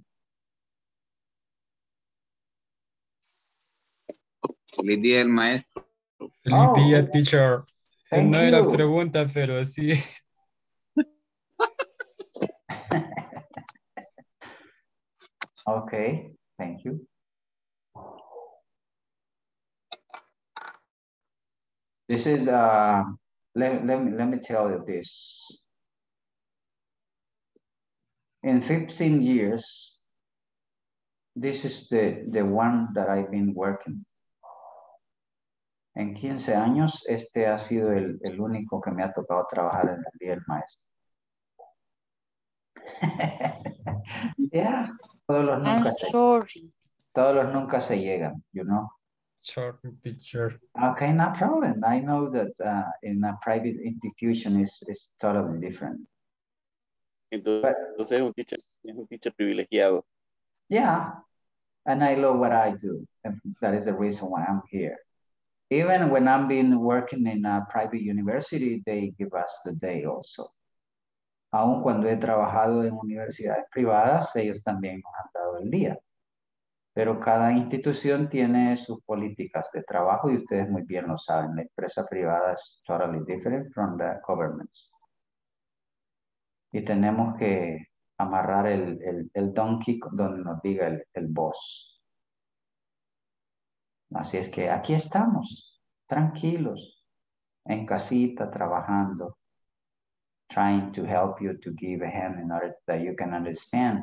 Feliz día del maestro. Feliz día, teacher. Thank No era you. pregunta, pero sí. Okay, thank you. This is, let me tell you this. In 15 years, this is the one that I've been working. En 15 años, este ha sido el único que me ha tocado trabajar en el Día del Maestro. Yeah, todos los nunca se llegan, you know. Sure, teacher. Okay, no problem. I know that in a private institution is totally different. Entonces es un teacher privilegiado. Yeah, and I love what I do. And that is the reason why I'm here. Even when I've been working in a private university, they give us the day also. Aun cuando he trabajado en universidades privadas, ellos también nos han dado el día. Pero cada institución tiene sus políticas de trabajo y ustedes muy bien lo saben. La empresa privada es totally different from the governments. Y tenemos que amarrar el donkey donde nos diga el boss. Así es que aquí estamos, tranquilos, en casita, trabajando, trying to help you to give a hand in order that you can understand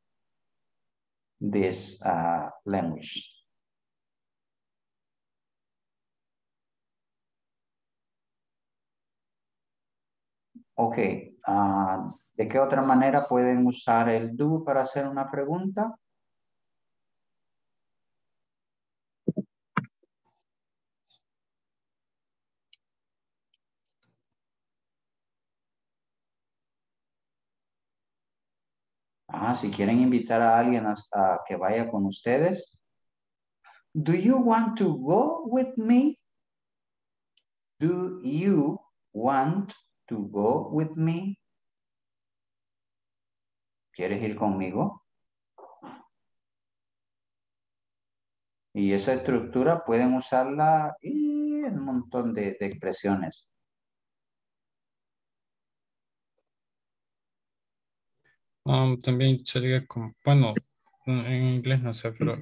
this language. Ok, ¿de qué otra manera pueden usar el do para hacer una pregunta? Si quieren invitar a alguien hasta que vaya con ustedes. Do you want to go with me? Do you want to go with me? ¿Quieres ir conmigo? Y esa estructura pueden usarla y un montón de expresiones. También sería como, bueno, en inglés no sé, pero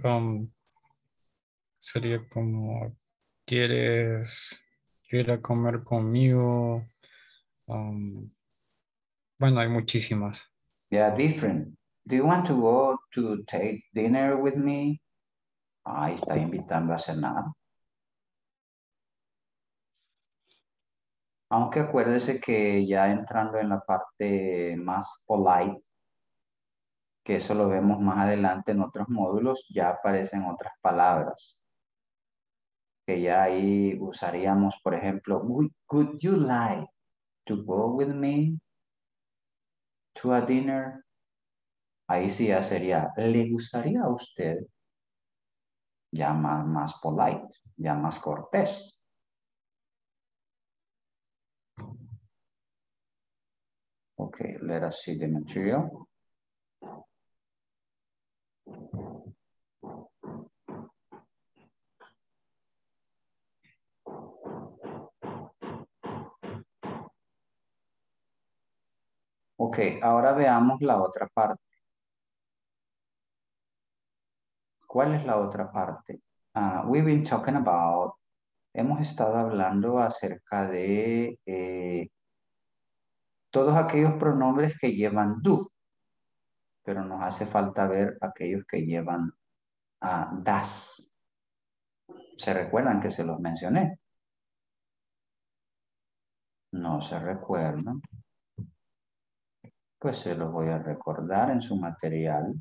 sería como, ¿quieres ir a comer conmigo? Bueno, hay muchísimas. Yeah, different. Do you want to go to take dinner with me? Está invitando a cenar. Aunque acuérdese que ya entrando en la parte más polite, que eso lo vemos más adelante en otros módulos, ya aparecen otras palabras. Que ya ahí usaríamos, por ejemplo, would you like to go with me to a dinner? Ahí sí ya sería, ¿le gustaría a usted? Ya más polite, ya más cortés. Okay, let us see the material. Ok, ahora veamos la otra parte. ¿Cuál es la otra parte? We've been talking about, hemos estado hablando acerca de todos aquellos pronombres que llevan do, pero nos hace falta ver aquellos que llevan das. ¿Se recuerdan que se los mencioné? No se recuerdan. Pues se los voy a recordar en su material.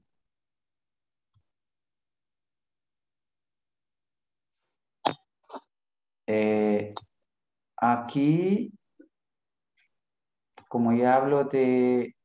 Aquí, como ya hablo de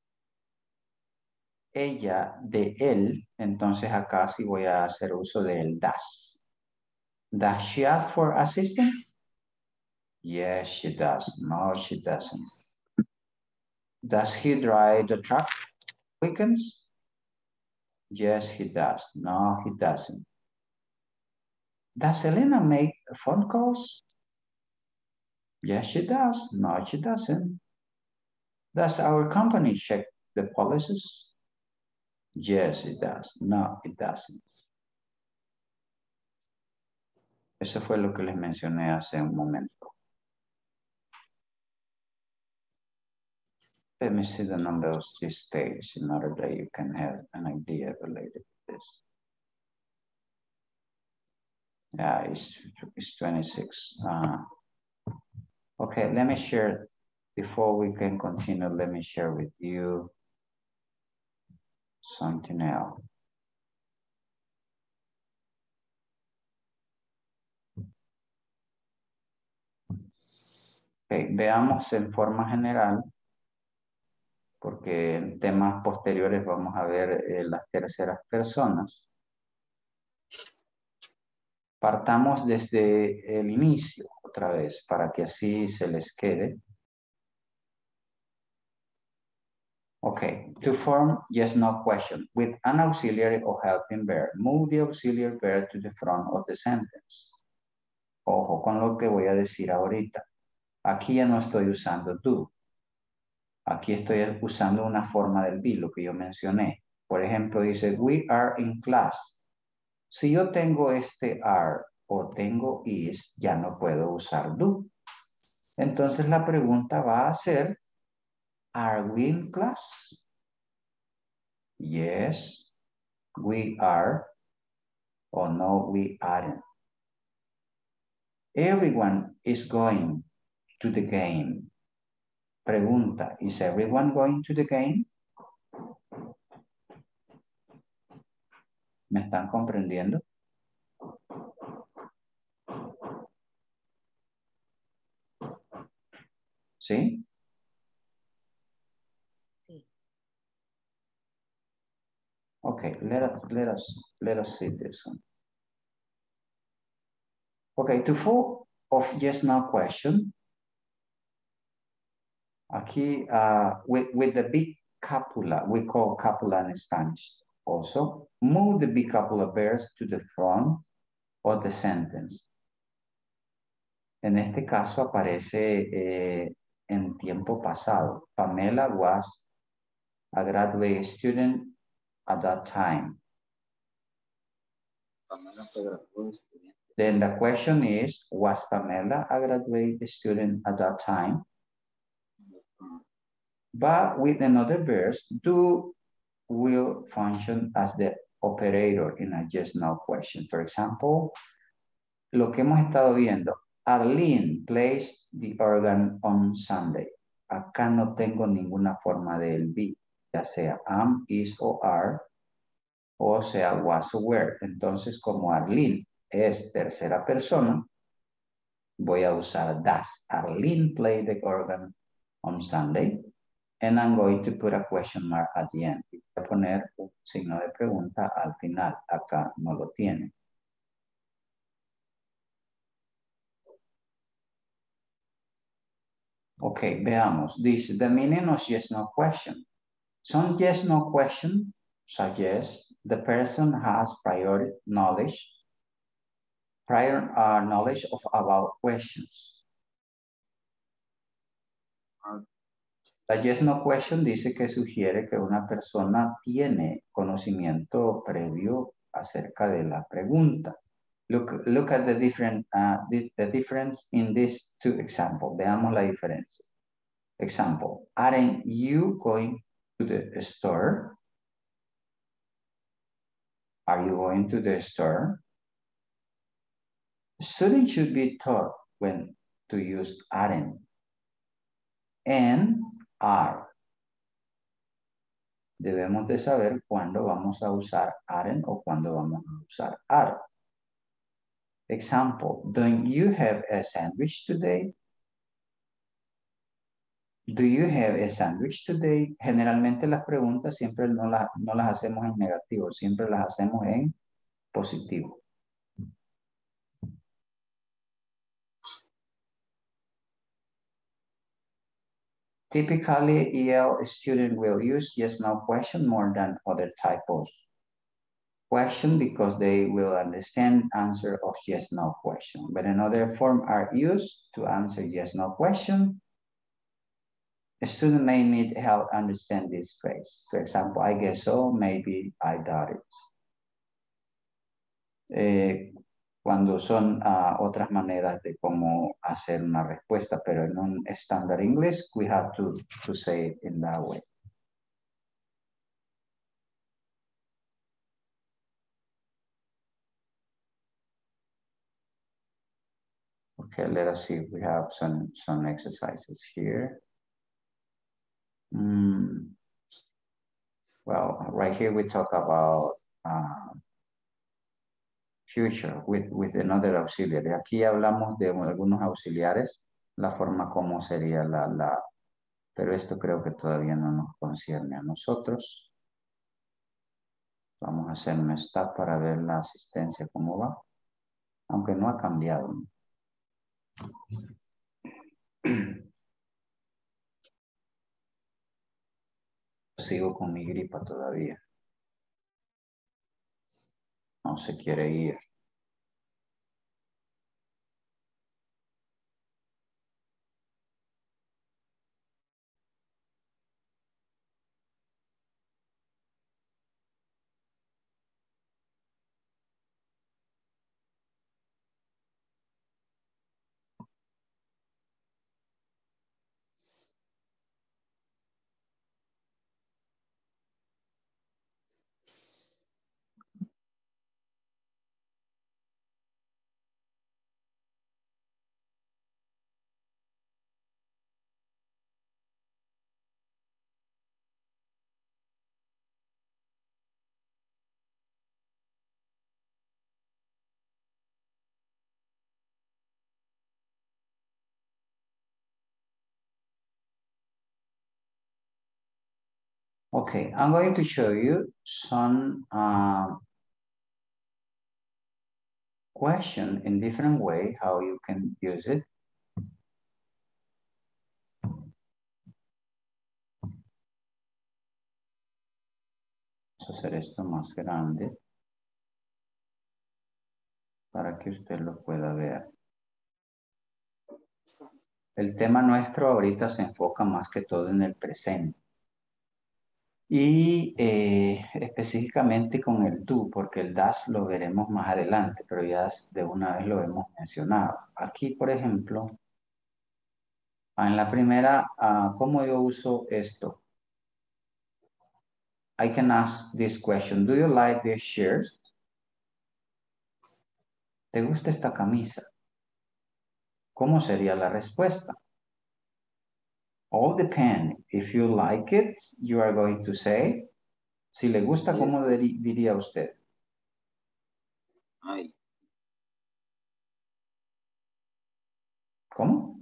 ella, de él, entonces acá sí voy a hacer uso del das. Does she ask for assistance? Yes, she does. No, she doesn't. Does he drive the truck weekends? Yes, he does. No, he doesn't. Does Elena make phone calls? Yes, she does. No, she doesn't. Does our company check the policies? Yes, it does. No, it doesn't. Eso fue lo que les mencioné hace un momento. Let me see the number of this page in order that you can have an idea related to this. Yeah, it's 26. Okay, let me share, before we can continue, let me share with you something else. Okay, veamos en forma general, porque en temas posteriores vamos a ver las terceras personas. Partamos desde el inicio, otra vez, para que así se les quede. Okay, to form yes, no question with an auxiliary or helping verb, move the auxiliary verb to the front of the sentence. Ojo con lo que voy a decir ahorita. Aquí ya no estoy usando do. Aquí estoy usando una forma del be, lo que yo mencioné. Por ejemplo, dice, we are in class. Si yo tengo este are o tengo is, ya no puedo usar do. Entonces la pregunta va a ser, are we in class? Yes, we are. Or no, we aren't. Everyone is going to the game. Pregunta, is everyone going to the game? ¿Me están comprendiendo? ¿Sí? Sí. Okay, let us see this one. Okay, to full of yes, no question. Aquí, with the big copula, we call copula in Spanish also. Move the big copula verbs to the front of the sentence. En este caso aparece en tiempo pasado. Pamela was a graduate student at that time. Pamela se graduó de estudiante. Then the question is, was Pamela a graduate student at that time? But with another verse, do will function as the operator in a yes, no question. For example, lo que hemos estado viendo, Arlene plays the organ on Sunday. Acá no tengo ninguna forma del be, ya sea am, is o are, o sea was o were. Entonces, como Arlene es tercera persona, voy a usar does Arlene play the organ on Sunday? And I'm going to put a question mark at the end. Voy a poner un signo de pregunta al final. Acá no lo tiene. Ok, veamos. Dice, the meaning of yes, no question. Some yes, no question suggest the person has prior knowledge of about questions. La yes, no question dice que sugiere que una persona tiene conocimiento previo acerca de la pregunta. Look at the difference in these two examples. Veamos la diferencia. Example, aren't you going to the store? Are you going to the store? Students should be taught when to use aren't and are. Debemos de saber cuándo vamos a usar aren't o cuándo vamos a usar are. Example, don't you have a sandwich today? Do you have a sandwich today? Generalmente las preguntas siempre no las hacemos en negativo, siempre las hacemos en positivo. Typically, EL student will use yes, no question more than other typos. Question because they will understand answer of yes, no question. But another form are used to answer yes, no question. A student may need help understand this phrase. For example, I guess so, maybe, I doubt it. cuando son otras maneras de cómo hacer una respuesta, pero en un estándar inglés, we have to say it in that way. Okay, let us see if we have some exercises here. Well, right here we talk about future with another auxiliary. Aquí hablamos de algunos auxiliares, la forma como sería pero esto creo que todavía no nos concierne a nosotros. Vamos a hacer un stop para ver la asistencia cómo va, aunque no ha cambiado. Sigo con mi gripa todavía. No se quiere ir. Okay, I'm going to show you some question in different way how you can use it. Vamos a hacer esto más grande para que usted lo pueda ver. El tema nuestro ahorita se enfoca más que todo en el presente. Y específicamente con el tú, porque el das lo veremos más adelante, pero ya de una vez lo hemos mencionado. Aquí, por ejemplo, en la primera, ¿cómo yo uso esto? I can ask this question. Do you like this shirt? ¿Te gusta esta camisa? ¿Cómo sería la respuesta? All depend. If you like it, you are going to say. Si le gusta, ¿cómo diría usted? Ay. ¿Cómo?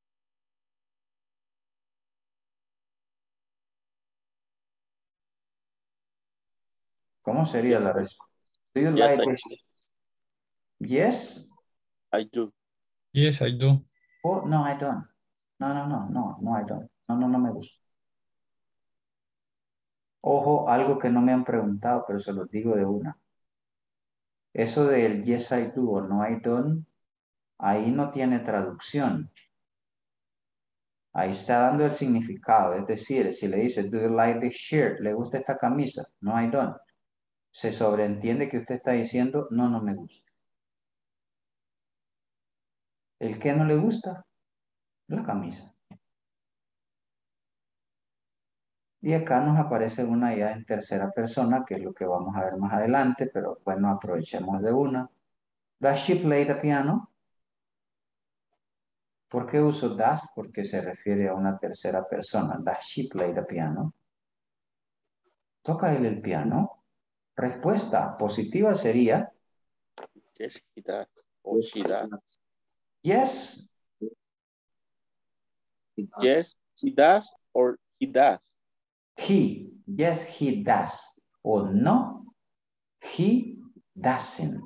¿Cómo sería la respuesta? Do you Yes, like this? Yes? I do. Yes, I do. Oh, no, I don't. No, I don't. No me gusta. Ojo, algo que no me han preguntado, pero se los digo de una. Eso del yes, I do o no, I don't, ahí no tiene traducción. Ahí está dando el significado. Es decir, si le dice, do you like this shirt? ¿Le gusta esta camisa? No, I don't. Se sobreentiende que usted está diciendo, no me gusta. ¿El qué no le gusta? La camisa. Y acá nos aparece una ya en tercera persona, que es lo que vamos a ver más adelante, pero bueno, aprovechemos de una. Does she play the piano? ¿Por qué uso does? Porque se refiere a una tercera persona. Does she play the piano? ¿Toca él el piano? Respuesta positiva sería Yes, he does. Or she does. yes. Yes, he does or he does. He. Yes, he does. O no, he doesn't.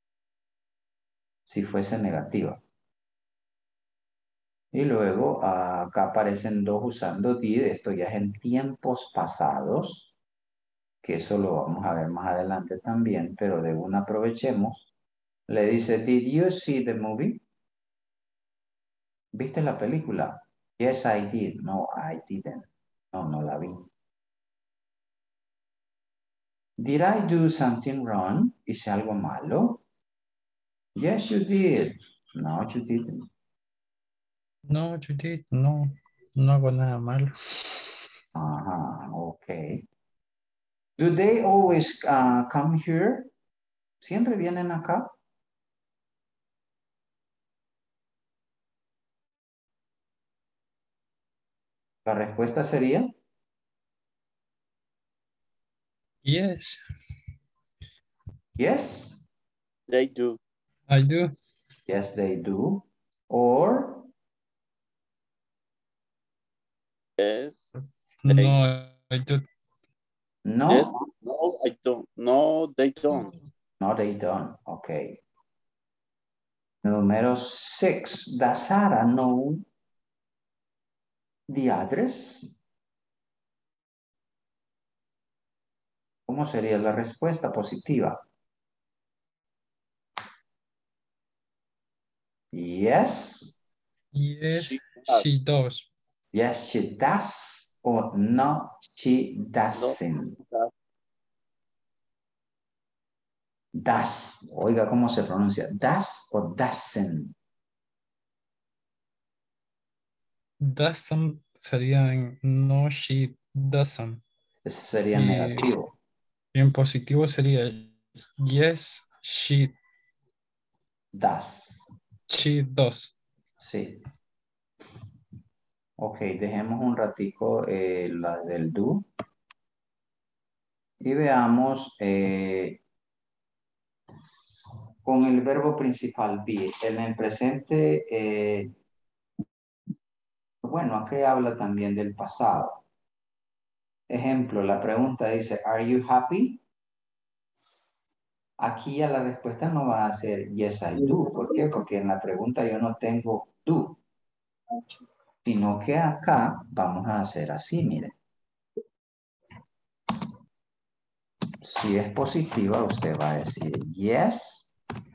Si fuese negativa. Y luego acá aparecen dos usando did. Esto ya es en tiempos pasados, que eso lo vamos a ver más adelante también, pero de una aprovechemos. Le dice, did you see the movie? ¿Viste la película? Yes, I did. No, I didn't. No la vi. Did I do something wrong? ¿Hice algo malo? Yes, you did. No, you didn't. No, you did. No, no hago nada malo. Ajá, okay. Do they always come here? ¿Siempre vienen acá? La respuesta sería Yes, yes. They do. I do. Yes, they do. Or Yes. No, I do. no. Yes. No, I don't. No, they don't. No, they don't. Okay. Número 6. Does Sarah know the address? ¿Cómo sería la respuesta positiva? Yes. Yes, does. she does. Yes, she does. Or no, she doesn't. No, Does. Oiga, ¿cómo se pronuncia? Does o doesn't. Doesn't sería en no, she doesn't. Eso sería Y negativo. en positivo sería yes, she Does. does. Sí. Ok, dejemos un ratico la del do. Y veamos con el verbo principal be. En el presente, bueno, aquí habla también del pasado. Ejemplo, la pregunta dice, ¿Are you happy? Aquí ya la respuesta no va a ser yes, I do. ¿Por qué? Porque en la pregunta yo no tengo do. Sino que acá vamos a hacer así, miren. Si es positiva, usted va a decir yes.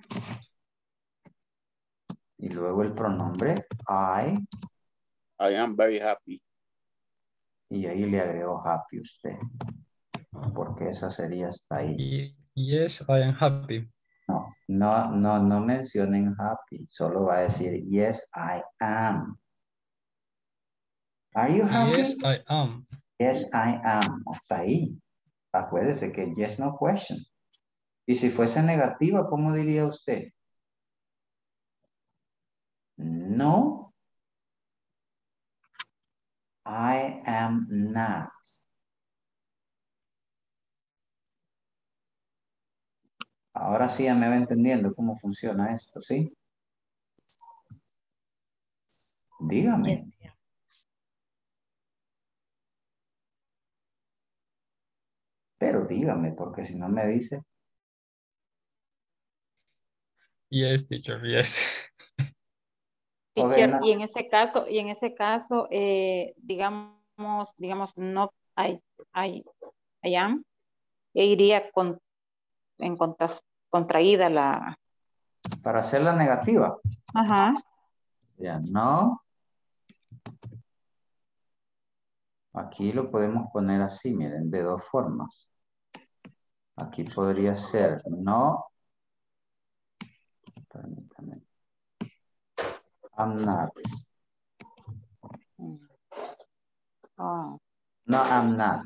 Y luego el pronombre I. I am very happy. Y ahí le agregó happy usted. Porque esa sería hasta ahí. Yes, I am happy. No mencionen happy. Solo va a decir yes, I am. Are you happy? Yes, I am. Yes, I am. Hasta ahí. Acuérdese que yes, no question. Y si fuese negativa, ¿cómo diría usted? No, I am not. Ahora sí ya me va entendiendo cómo funciona esto, ¿sí? Dígame. Yes. Pero dígame, porque si no me dice. Yes, teacher, yes. Teacher, no. y en ese caso, digamos, no I am, e iría contraída la. Para hacerla negativa. Ajá. Ya, no. Aquí lo podemos poner así, miren, de dos formas. Aquí podría ser no. Permítame. I'm not. Oh. No, I'm not.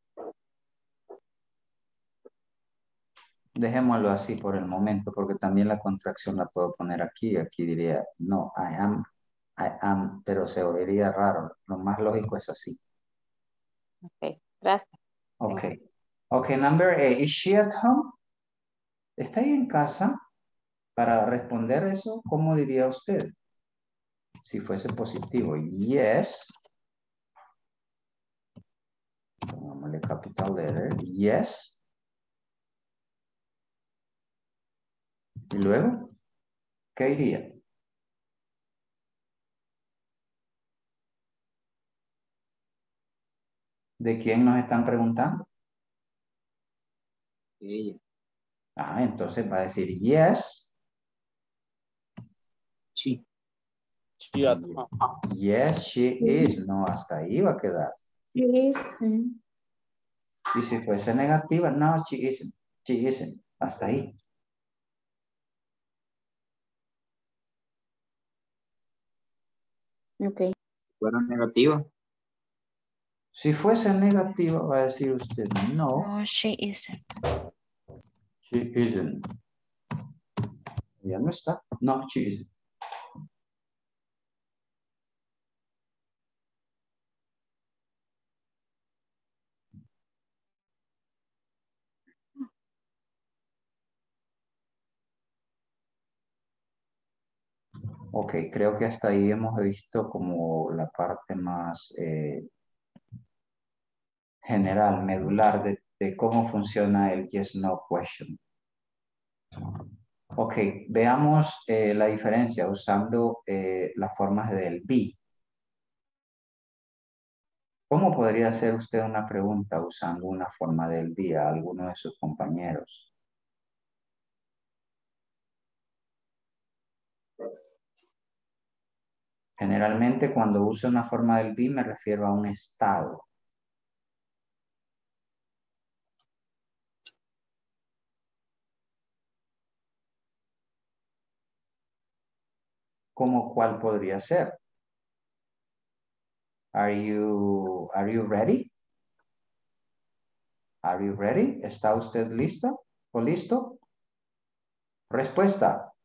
Dejémoslo así por el momento, porque también la contracción la puedo poner aquí. Aquí diría, no, I am, pero se oiría raro. Lo más lógico es así. Ok, gracias. Ok. Ok, number 8. Is she at home? ¿Está ahí en casa? Para responder eso, ¿cómo diría usted? Si fuese positivo. Yes. Pongámosle capital letter. Yes. ¿Y luego? ¿Qué iría? ¿De quién nos están preguntando? Ella. Ah, entonces va a decir yes. She. She at home. Yes, she is. No, hasta ahí va a quedar. Y si fuese negativa, no, she isn't. She isn't. Hasta ahí. Ok. Fuera negativa. Si fuese negativa, va a decir usted no. No, she isn't. She isn't. Ya no está. No, she isn't. Ok, creo que hasta ahí hemos visto como la parte más general, medular de cómo funciona el yes-no question. Ok, veamos la diferencia usando las formas del be. ¿Cómo podría hacer usted una pregunta usando una forma del be a alguno de sus compañeros? Generalmente cuando uso una forma del be me refiero a un estado. ¿Cómo cuál podría ser? Are you ready? Are you ready? ¿Está usted listo o listo? Respuesta.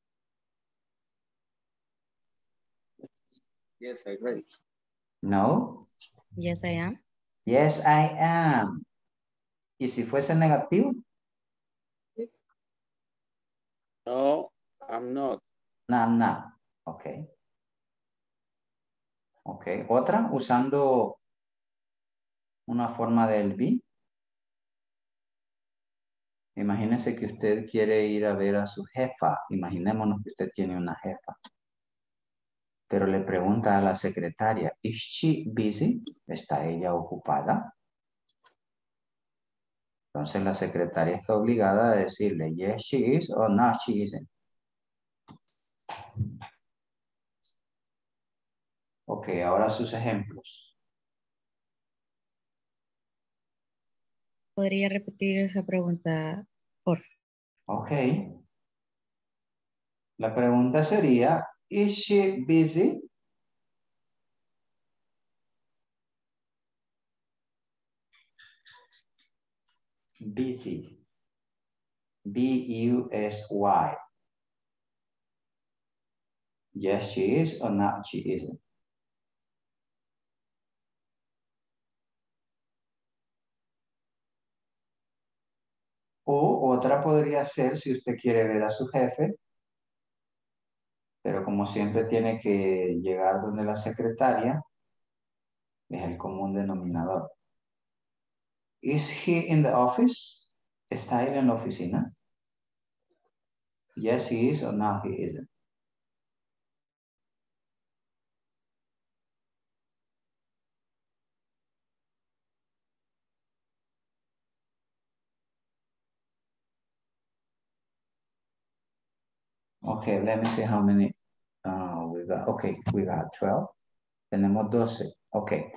Yes, I'm ready. No. Yes, I am. Yes, I am. ¿Y si fuese negativo? Yes. No, I'm not. No, I'm not. Ok. Ok. Otra, usando una forma del be. Imagínese que usted quiere ir a ver a su jefa. Imaginémonos que usted tiene una jefa. Pero le pregunta a la secretaria, ¿Is she busy? ¿Está ella ocupada? Entonces la secretaria está obligada a decirle, yes, she is, o no, she isn't. Ok, ahora sus ejemplos. ¿Podría repetir esa pregunta, por favor? Ok. La pregunta sería, ¿Is she busy? Busy. B-U-S-Y. Yes, she is, or no, she isn't. O otra podría ser si usted quiere ver a su jefe, pero como siempre tiene que llegar donde la secretaria, es el común denominador. Is he in the office? ¿Está él en la oficina? Yes, he is, or no, he isn't. Okay, let me see how many we got. Okay, we got 12. Tenemos 12. Okay.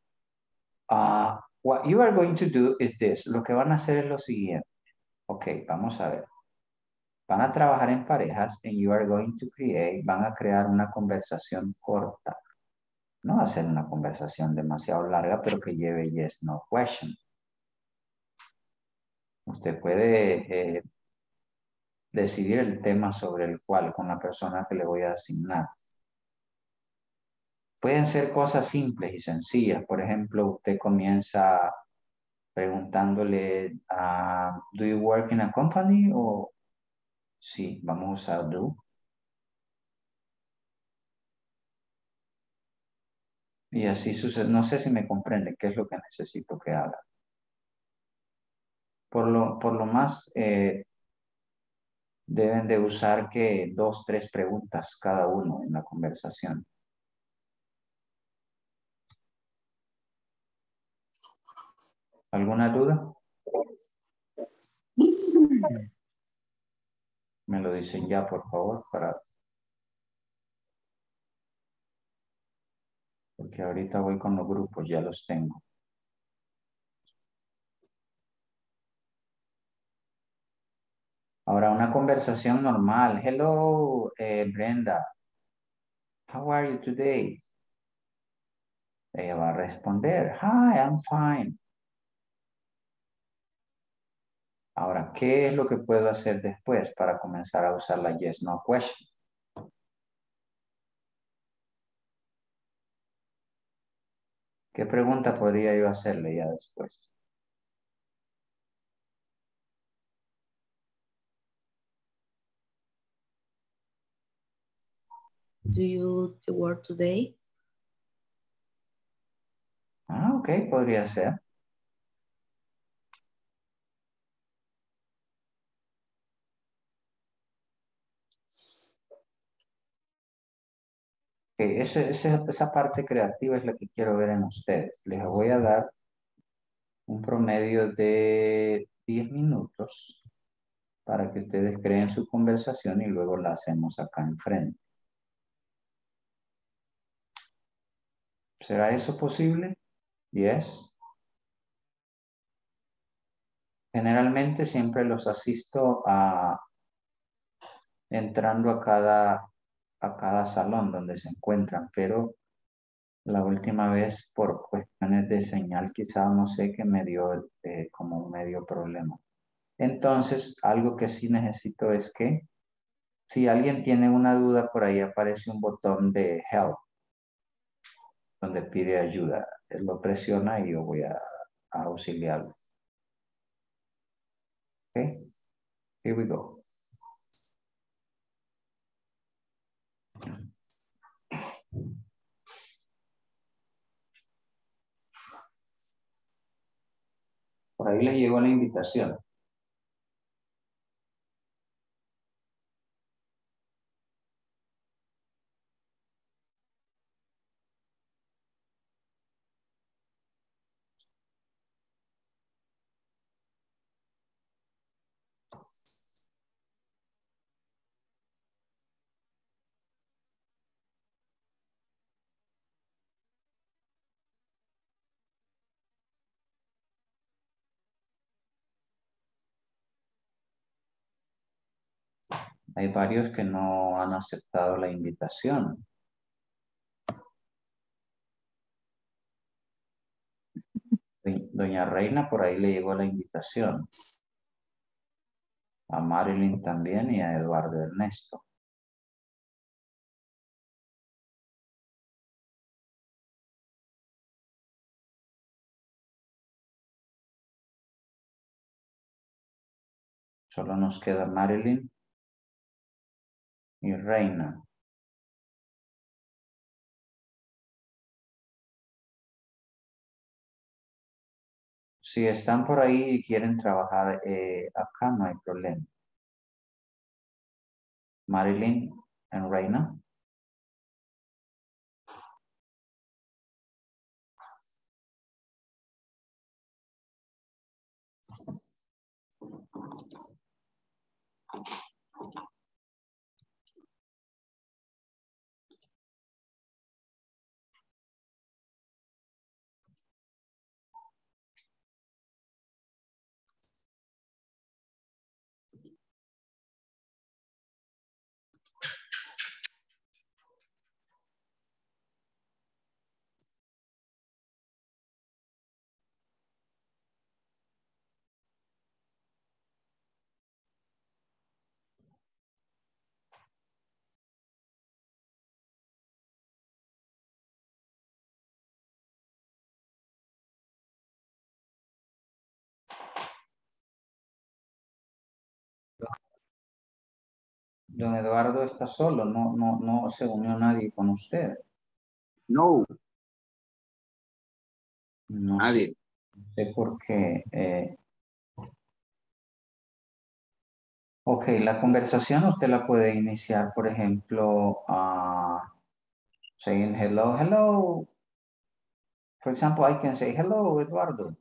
What you are going to do is this. Lo que van a hacer es lo siguiente. Ok, vamos a ver. Van a trabajar en parejas and you are going to create, van a crear una conversación corta. No va a ser una conversación demasiado larga, pero que lleve yes, no question. Usted puede decidir el tema sobre el cual con la persona que le voy a asignar. Pueden ser cosas simples y sencillas. Por ejemplo, usted comienza preguntándole, ¿do you work in a company? O sí, vamos a usar do. Y así sucede. No sé si me comprende qué es lo que necesito que haga. Por lo más, deben de usar que 2, 3 preguntas cada uno en la conversación. ¿Alguna duda? Me lo dicen ya, por favor, porque ahorita voy con los grupos, ya los tengo. Ahora, una conversación normal. Hello, Brenda. How are you today? Ella va a responder, hi, I'm fine. Ahora, ¿qué es lo que puedo hacer después para comenzar a usar la yes, no question? ¿Qué pregunta podría yo hacerle ya después? Do you to work today? Ah, ok, podría ser. Esa parte creativa es la que quiero ver en ustedes. Les voy a dar un promedio de 10 minutos para que ustedes creen su conversación y luego la hacemos acá enfrente. ¿Será eso posible? Yes. Generalmente siempre los asisto entrando a cada salón donde se encuentran, pero la última vez por cuestiones de señal quizá no sé que me dio como un medio problema. Entonces, algo que sí necesito es que si alguien tiene una duda, por ahí aparece un botón de help, donde pide ayuda. Él lo presiona y yo voy a auxiliarlo. Ok, here we go. Por ahí le llegó la invitación. Hay varios que no han aceptado la invitación. Doña Reina, por ahí le llegó la invitación. A Marilyn también y a Eduardo Ernesto. Solo nos queda Marilyn y Reina. Si están por ahí y quieren trabajar acá, no hay problema. Marilyn y Reina. Don Eduardo está solo, no se unió nadie con usted. No, No nadie. sé por qué. Ok, la conversación usted la puede iniciar, por ejemplo, saying hello, hello. For example, I can say, hello, Eduardo.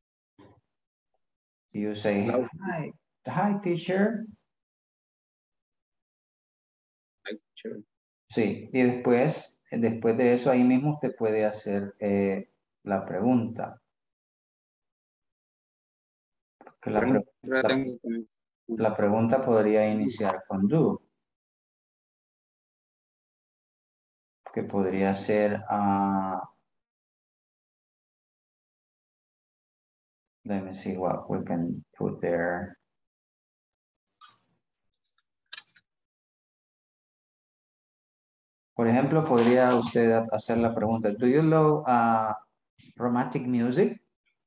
You say, hi, teacher. Sure. Sí, y después de eso, ahí mismo usted puede hacer la pregunta. Que la pregunta podría iniciar con do. que podría ser let me see what we can put there. Por ejemplo, podría usted hacer la pregunta, do you love romantic music?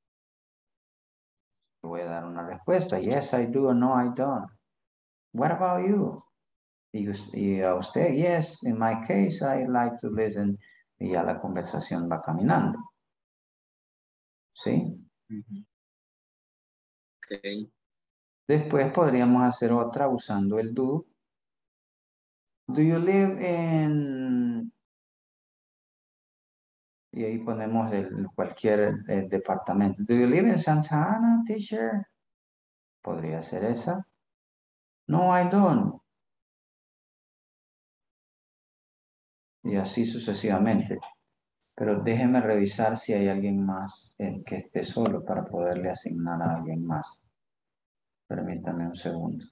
Voy a dar una respuesta, yes, I do, or no, I don't. What about you? Y a usted, yes, in my case, I like to listen. Y ya la conversación va caminando. ¿Sí? Ok. Después podríamos hacer otra usando el do. Do you live in... Y ahí ponemos cualquier departamento. Do you live in Santa Ana, teacher? Podría ser esa. No, I don't. Y así sucesivamente. Pero déjeme revisar si hay alguien más que esté solo para poderle asignar a alguien más. Permítame un segundo.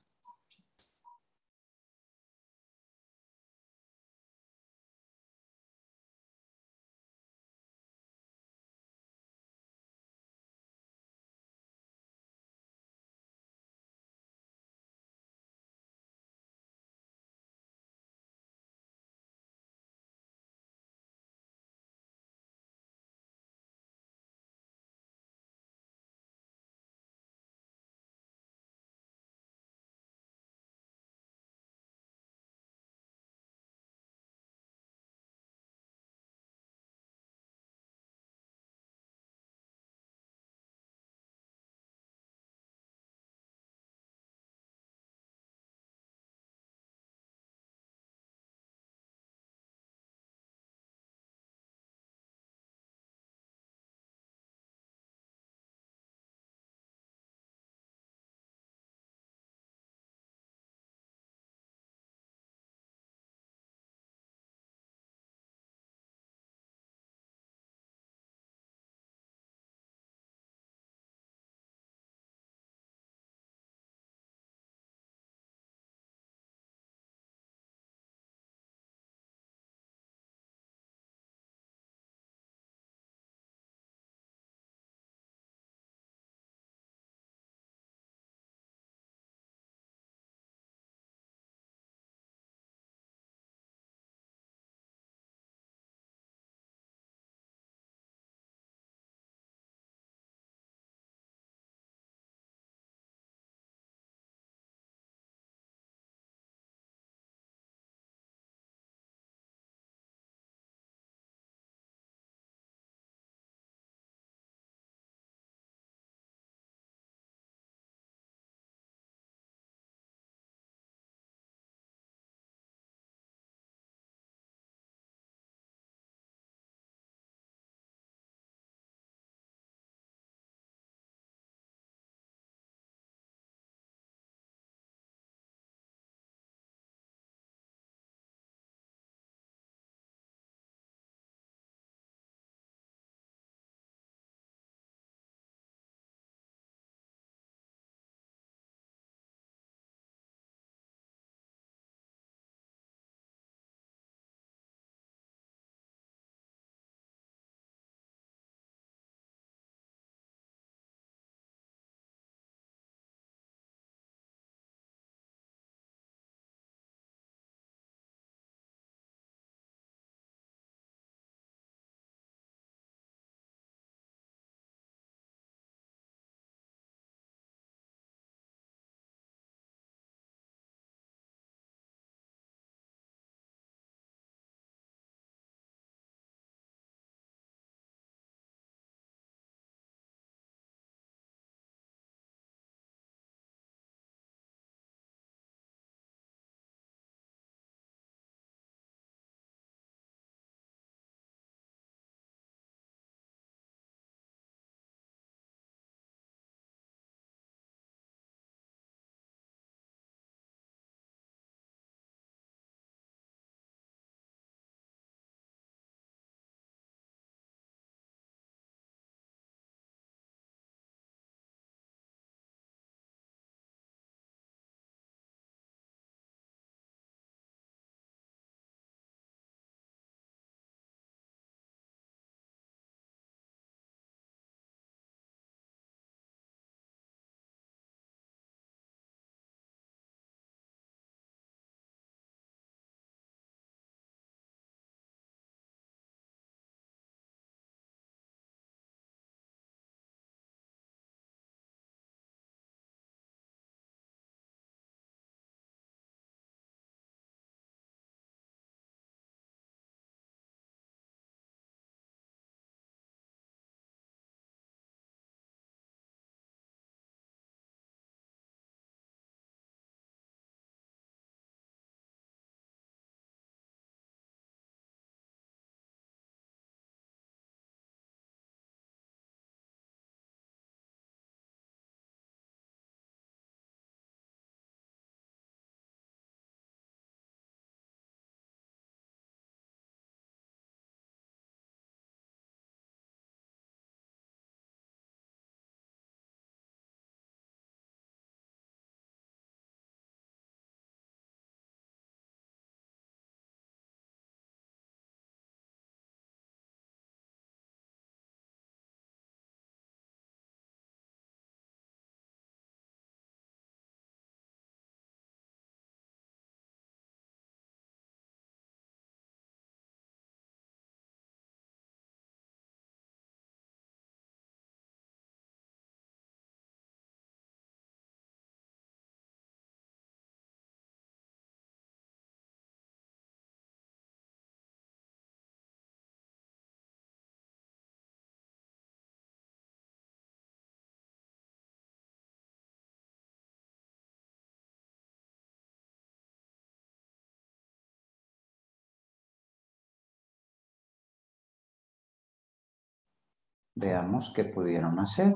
Veamos qué pudieron hacer.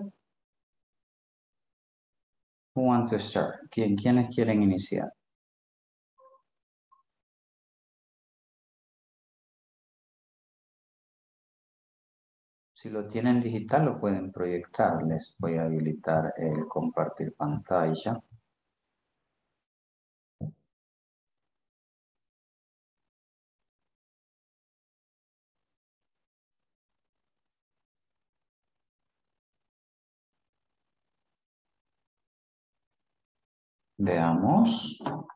Who want to start? ¿Quiénes quieren iniciar? Si lo tienen digital, lo pueden proyectar. Les voy a habilitar el compartir pantalla. Veamos.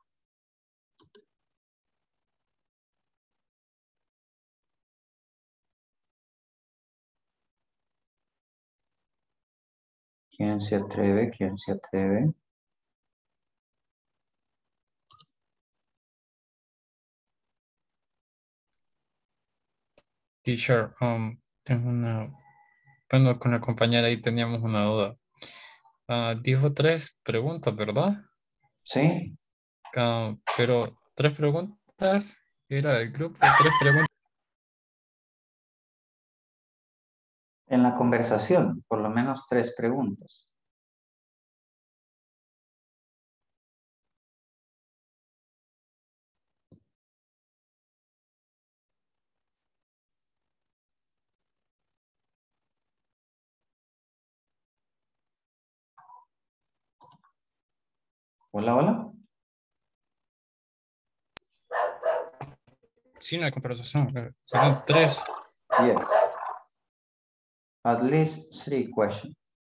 ¿Quién se atreve? ¿Quién se atreve? Teacher, tengo una, bueno, con la compañera ahí teníamos una duda. Dijo 3 preguntas, ¿verdad? Sí. Pero 3 preguntas, era del grupo, 3 preguntas. En la conversación, por lo menos 3 preguntas. Hola, hola. Sí, en la conversación, fueron 3. Yes. At least 3 questions.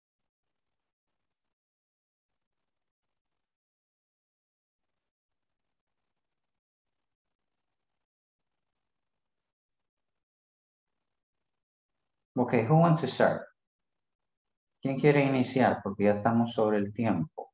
Okay, who wants to start? ¿Quién quiere iniciar? Porque ya estamos sobre el tiempo.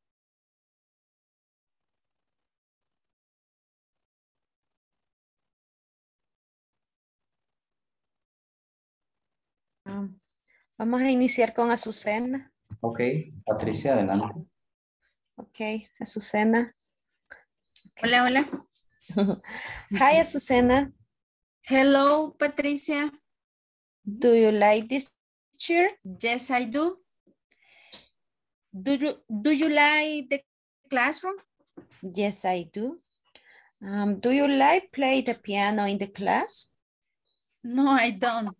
Vamos a iniciar con Azucena. Ok, Patricia, adelante. Ok, Azucena. Hola, hola. Hi, Azucena. Hello, Patricia. Do you like this teacher? Yes, I do. Do you like the classroom? Yes, I do. Do you like play the piano in the class? No, I don't.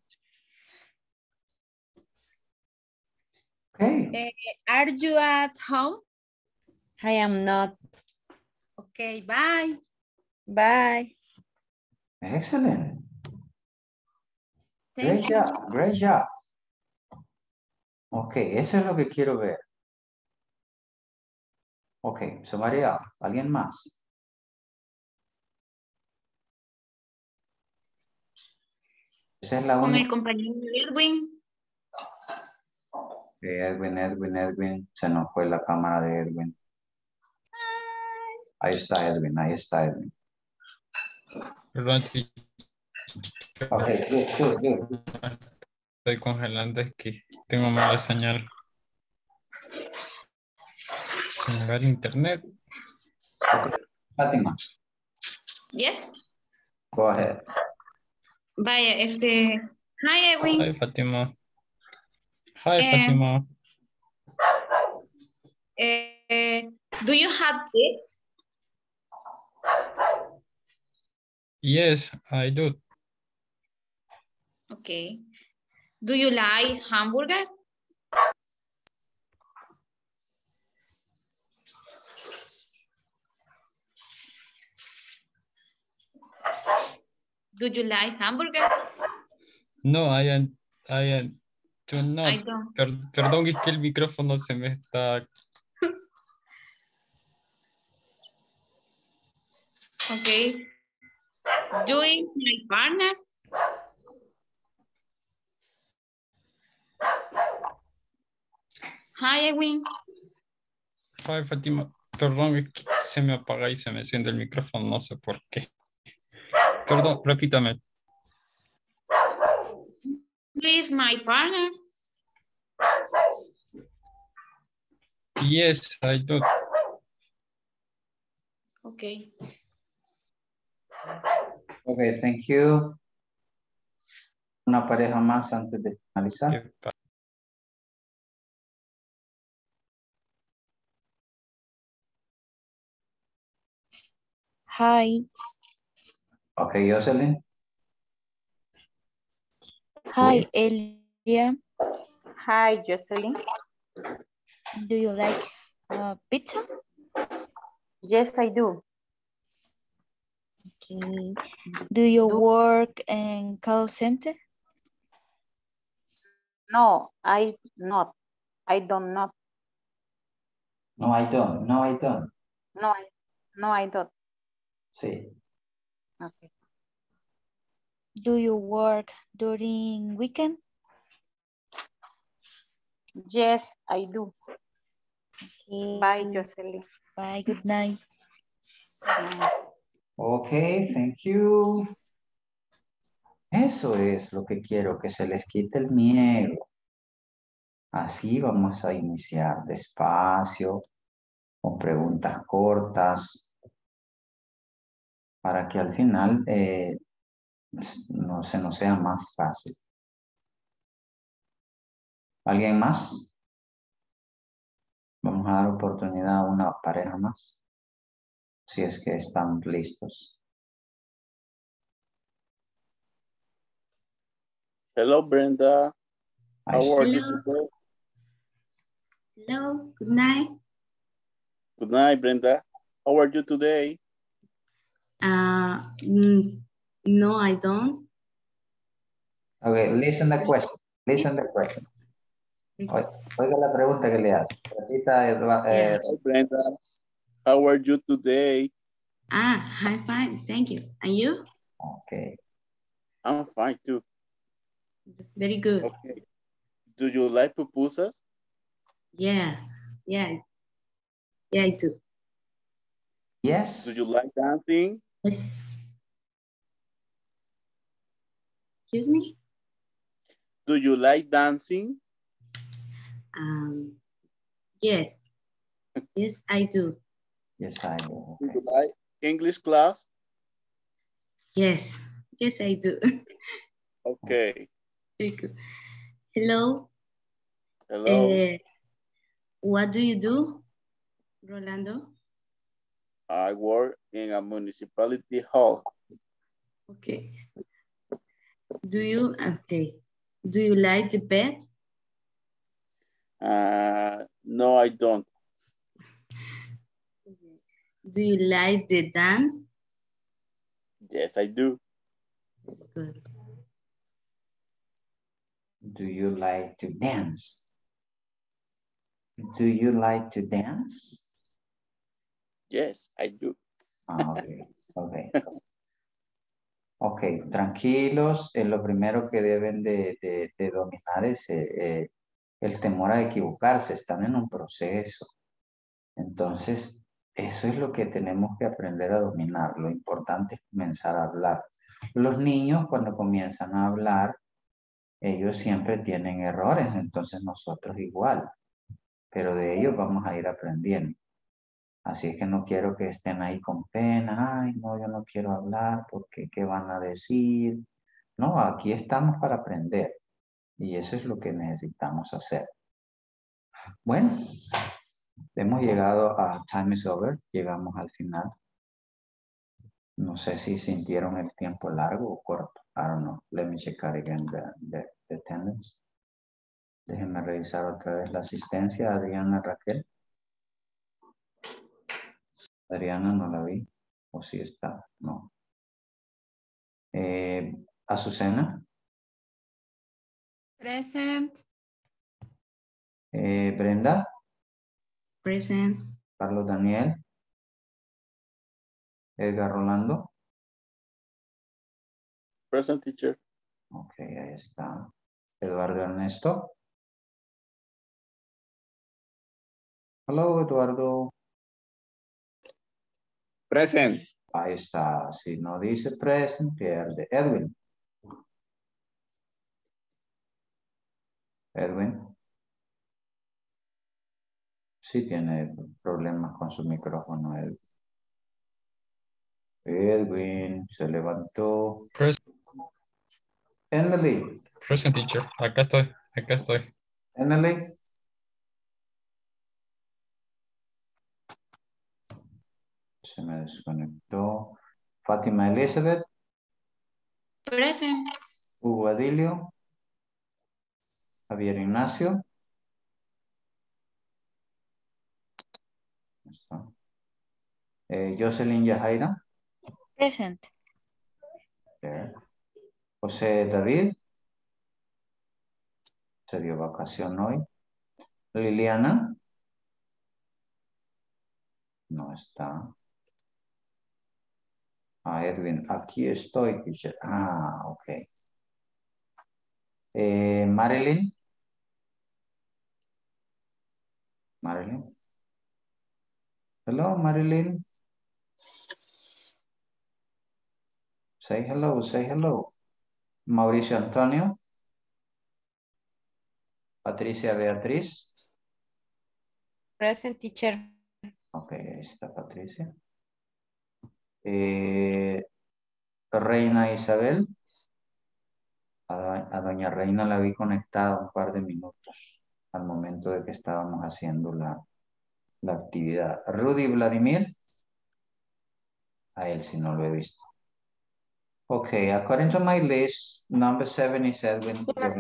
Okay. Are you at home? I am not. Okay, bye. Bye. Excellent. Thank Great you. job, great job. Ok, eso es lo que quiero ver. Ok, somebody else. ¿Alguien más? Esa es la Con el única. compañero Edwin. Edwin. Se nos fue la cámara de Edwin. Ahí está Edwin. Perdón, Ok, good. estoy congelando, es que tengo mala señal. Se me va el internet. Okay. Fátima, Yes. go ahead. Vaya, Hi, Edwin. Hi, Fátima. Hi, Fátima. Do you have it? Yes, I do. Okay. Do you like hamburger? Do you like hamburger? No, I do not. I don't. Perdón, es que el micrófono se me está... Okay. Do you my partner? Hi, Edwin. Hi, Fátima. Perdón, es que se me apaga y se me enciende el micrófono, no sé por qué. Perdón, repítame. Who is my partner? Yes, I do. Okay. Ok, thank you. Una pareja más antes de finalizar. ¿Qué Hi. Okay, Jocelyn. Hi, Elia. Hi, Jocelyn. Do you like pizza? Yes, I do. Okay. Do you work in call center? No, I not. I don't not. No, I don't. No, I don't. No, I don't. Sí. Okay. Do you work during weekend? Yes, I do. Okay. Bye, Jocelyn. Bye, good night. Okay, thank you. Eso es lo que quiero, que se les quite el miedo. Así vamos a iniciar despacio, con preguntas cortas, para que al final no se nos sea más fácil. ¿Alguien más? Vamos a dar oportunidad a una pareja más, si es que están listos. Hello, Brenda. How are you Hello. today? Hello, good night. Good night, Brenda. How are you today? No, I don't. Okay, listen the question. Listen the question. Oiga la pregunta que le hace. Repita, Yeah. Hello, Brenda. How are you today? I'm fine, thank you. And you? Okay. I'm fine too. Very good. Okay. Do you like pupusas? Yeah, I do. Yes. Do you like dancing? Yes. Excuse me? Do you like dancing? Yes. Yes, I do. Yes, I do. Do you like English class? Yes, I do. Okay. Very good. Hello. Hello. What do you do, Rolando? I work in a municipality hall. Okay. Do you like the bed? No, I don't. Do you like the dance? Yes, I do. Good. Do you like to dance? Do you like to dance? Yes, I do. Okay, okay. Ok, tranquilos. Lo primero que deben de dominar es el temor a equivocarse. Están en un proceso. Entonces, eso es lo que tenemos que aprender a dominar. Lo importante es comenzar a hablar. Los niños, cuando comienzan a hablar, ellos siempre tienen errores, entonces nosotros igual. Pero de ellos vamos a ir aprendiendo. Así es que no quiero que estén ahí con pena. Ay, no, yo no quiero hablar porque ¿qué van a decir? No, aquí estamos para aprender. Y eso es lo que necesitamos hacer. Bueno, hemos llegado a Time is Over. Llegamos al final. No sé si sintieron el tiempo largo o corto. I don't know. Let me check out again the attendance. Déjenme revisar otra vez la asistencia. Adriana, Raquel. Adriana no la vi. ¿O sí está? No. Azucena. Present. Brenda. Present. Carlos Daniel. Edgar Rolando. Present, teacher. Ok, ahí está. Eduardo Ernesto. Hello, Eduardo. Present. Ahí está. Si no dice present, pierde. Edwin. Edwin. Sí tiene problemas con su micrófono, Edwin. Edwin se levantó. Emily. Present, teacher. Acá estoy. Se me desconectó. Fátima Elizabeth. Present. Hugo Adilio. Javier Ignacio. Está. Jocelyn Yajaira. Present. Okay. José David. Se dio vacación hoy. Liliana. No está. Edwin, aquí estoy, teacher. Ok. Marilyn. Marilyn. Hello, Marilyn. Say hello, say hello. Mauricio Antonio. Patricia Beatriz. Present, teacher. Ok, ahí está Patricia. Reina Isabel. A doña Reina la vi conectada un par de minutos al momento de que estábamos haciendo la actividad. Rudy Vladimir. A él sí no lo he visto. Okay, according to my list, number 7 is Edwin.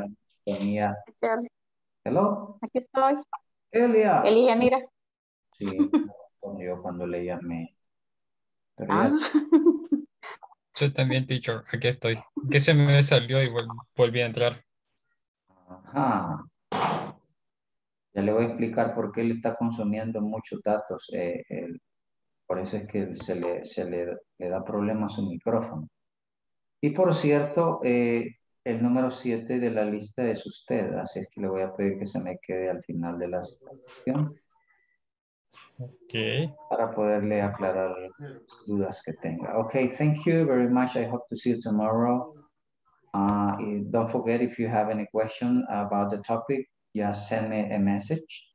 Hello. Aquí estoy. Elia. Yanira. Sí, respondió cuando le llamé. Pero Ah. Yo también, teacher. Aquí estoy. Que se me salió y volví a entrar. Ajá. Ya le voy a explicar por qué le está consumiendo muchos datos. Por eso es que le da problemas a su micrófono. Y por cierto, el número 7 de la lista es usted, así es que le voy a pedir que se me quede al final de la sesión. Okay. Para poderle aclarar las dudas que tenga. Okay, thank you very much. I hope to see you tomorrow. Don't forget, if you have any question about the topic, just send me a message.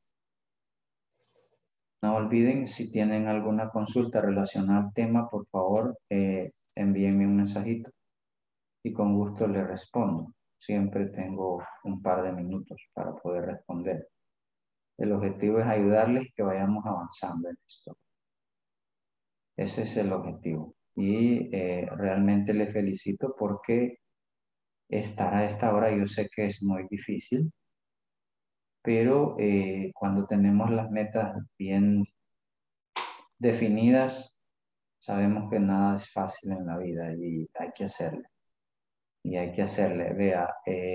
No olviden, si tienen alguna consulta relacionada al tema, por favor, envíenme un mensajito y con gusto le respondo. Siempre tengo un par de minutos para poder responder. El objetivo es ayudarles y que vayamos avanzando en esto. Ese es el objetivo. Y realmente le felicito porque estar a esta hora yo sé que es muy difícil, pero cuando tenemos las metas bien definidas, sabemos que nada es fácil en la vida y hay que hacerle. Y hay que hacerle. Vea,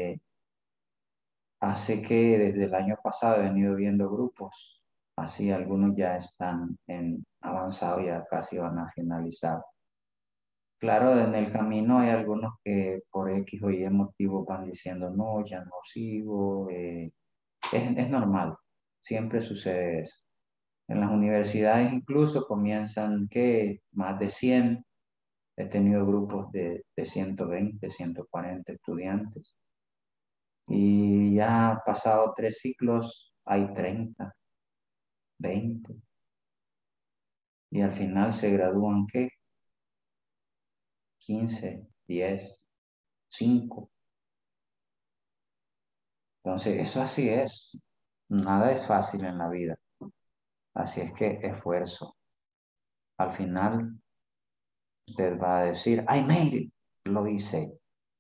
hace que desde el año pasado he venido viendo grupos, así algunos ya están avanzados, ya casi van a finalizar. Claro, en el camino hay algunos que por X o Y motivo van diciendo, no, ya no sigo. Es normal, siempre sucede eso. En las universidades incluso comienzan que más de 100. He tenido grupos de 120, 140 estudiantes. Y ya han pasado 3 ciclos, hay 30, 20. Y al final se gradúan, ¿qué? 15, 10, 5. Entonces, eso así es. Nada es fácil en la vida. Así es que esfuerzo. Al final, usted va a decir, I made it. Lo hice.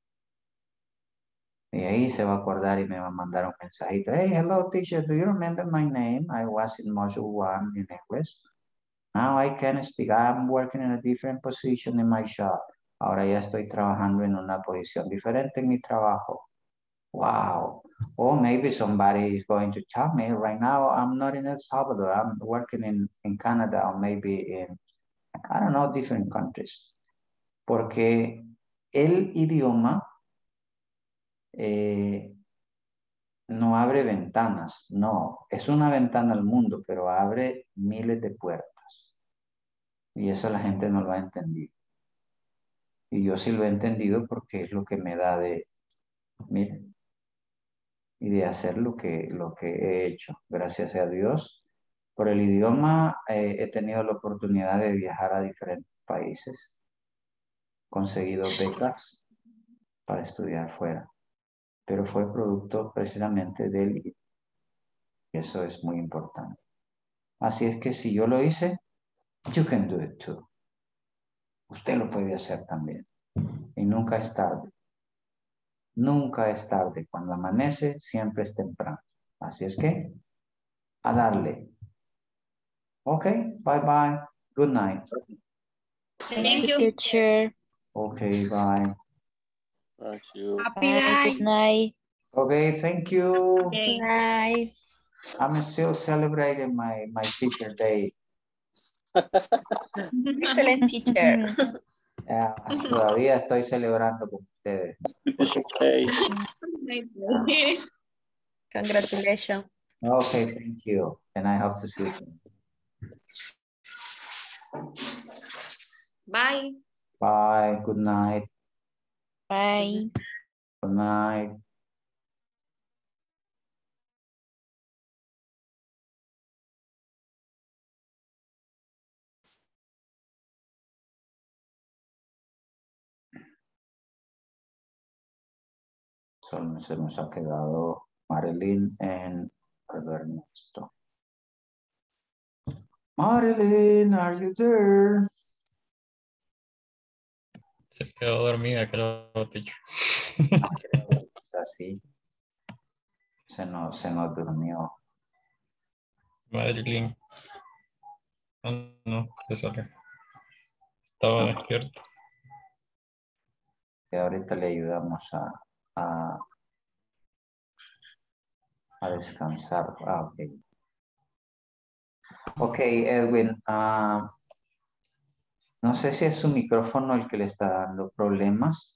Y ahí se va a acordar y me va a mandar un mensajito. Hey, hello, teacher. Do you remember my name? I was in module 1 in English. Now I can speak. I'm working in a different position in my shop. Ahora ya estoy trabajando en una posición diferente en mi trabajo. Wow. Or maybe somebody is going to tell me right now, I'm not in El Salvador. I'm working in Canada or maybe in, I don't know, different countries. Porque el idioma no abre ventanas, no. Es una ventana al mundo, pero abre miles de puertas. Y eso la gente no lo ha entendido. Y yo sí lo he entendido porque es lo que me da de, miren, y de hacer lo que he hecho. Gracias a Dios. Por el idioma he tenido la oportunidad de viajar a diferentes países. Conseguido becas para estudiar fuera. Pero fue producto precisamente del idioma. Y eso es muy importante. Así es que si yo lo hice, You can do it too. Usted lo puede hacer también. Y nunca es tarde. Nunca es tarde. Cuando amanece, siempre es temprano. Así es que, a darle. Ok, bye bye. Good night. Thank you, teacher. Okay, bye. Thank you. Bye, good night. Okay, thank you. Okay. Bye. I'm still celebrating my teacher day. Excellent teacher. Todavía estoy celebrando con ustedes. Okay. Congratulations. Okay, thank you. And I hope to see you soon. Bye. Bye. Good night. Bye. Good night. Solo se nos ha quedado Marilyn en Ernesto. Marilyn, are you there? Se quedó dormida, creo, teacher. Es así. Se nos durmió. Marilyn. No, que salió. Estaba despierto. Y ahorita le ayudamos a descansar. Ok. Ok, Edwin. No sé si es su micrófono el que le está dando problemas.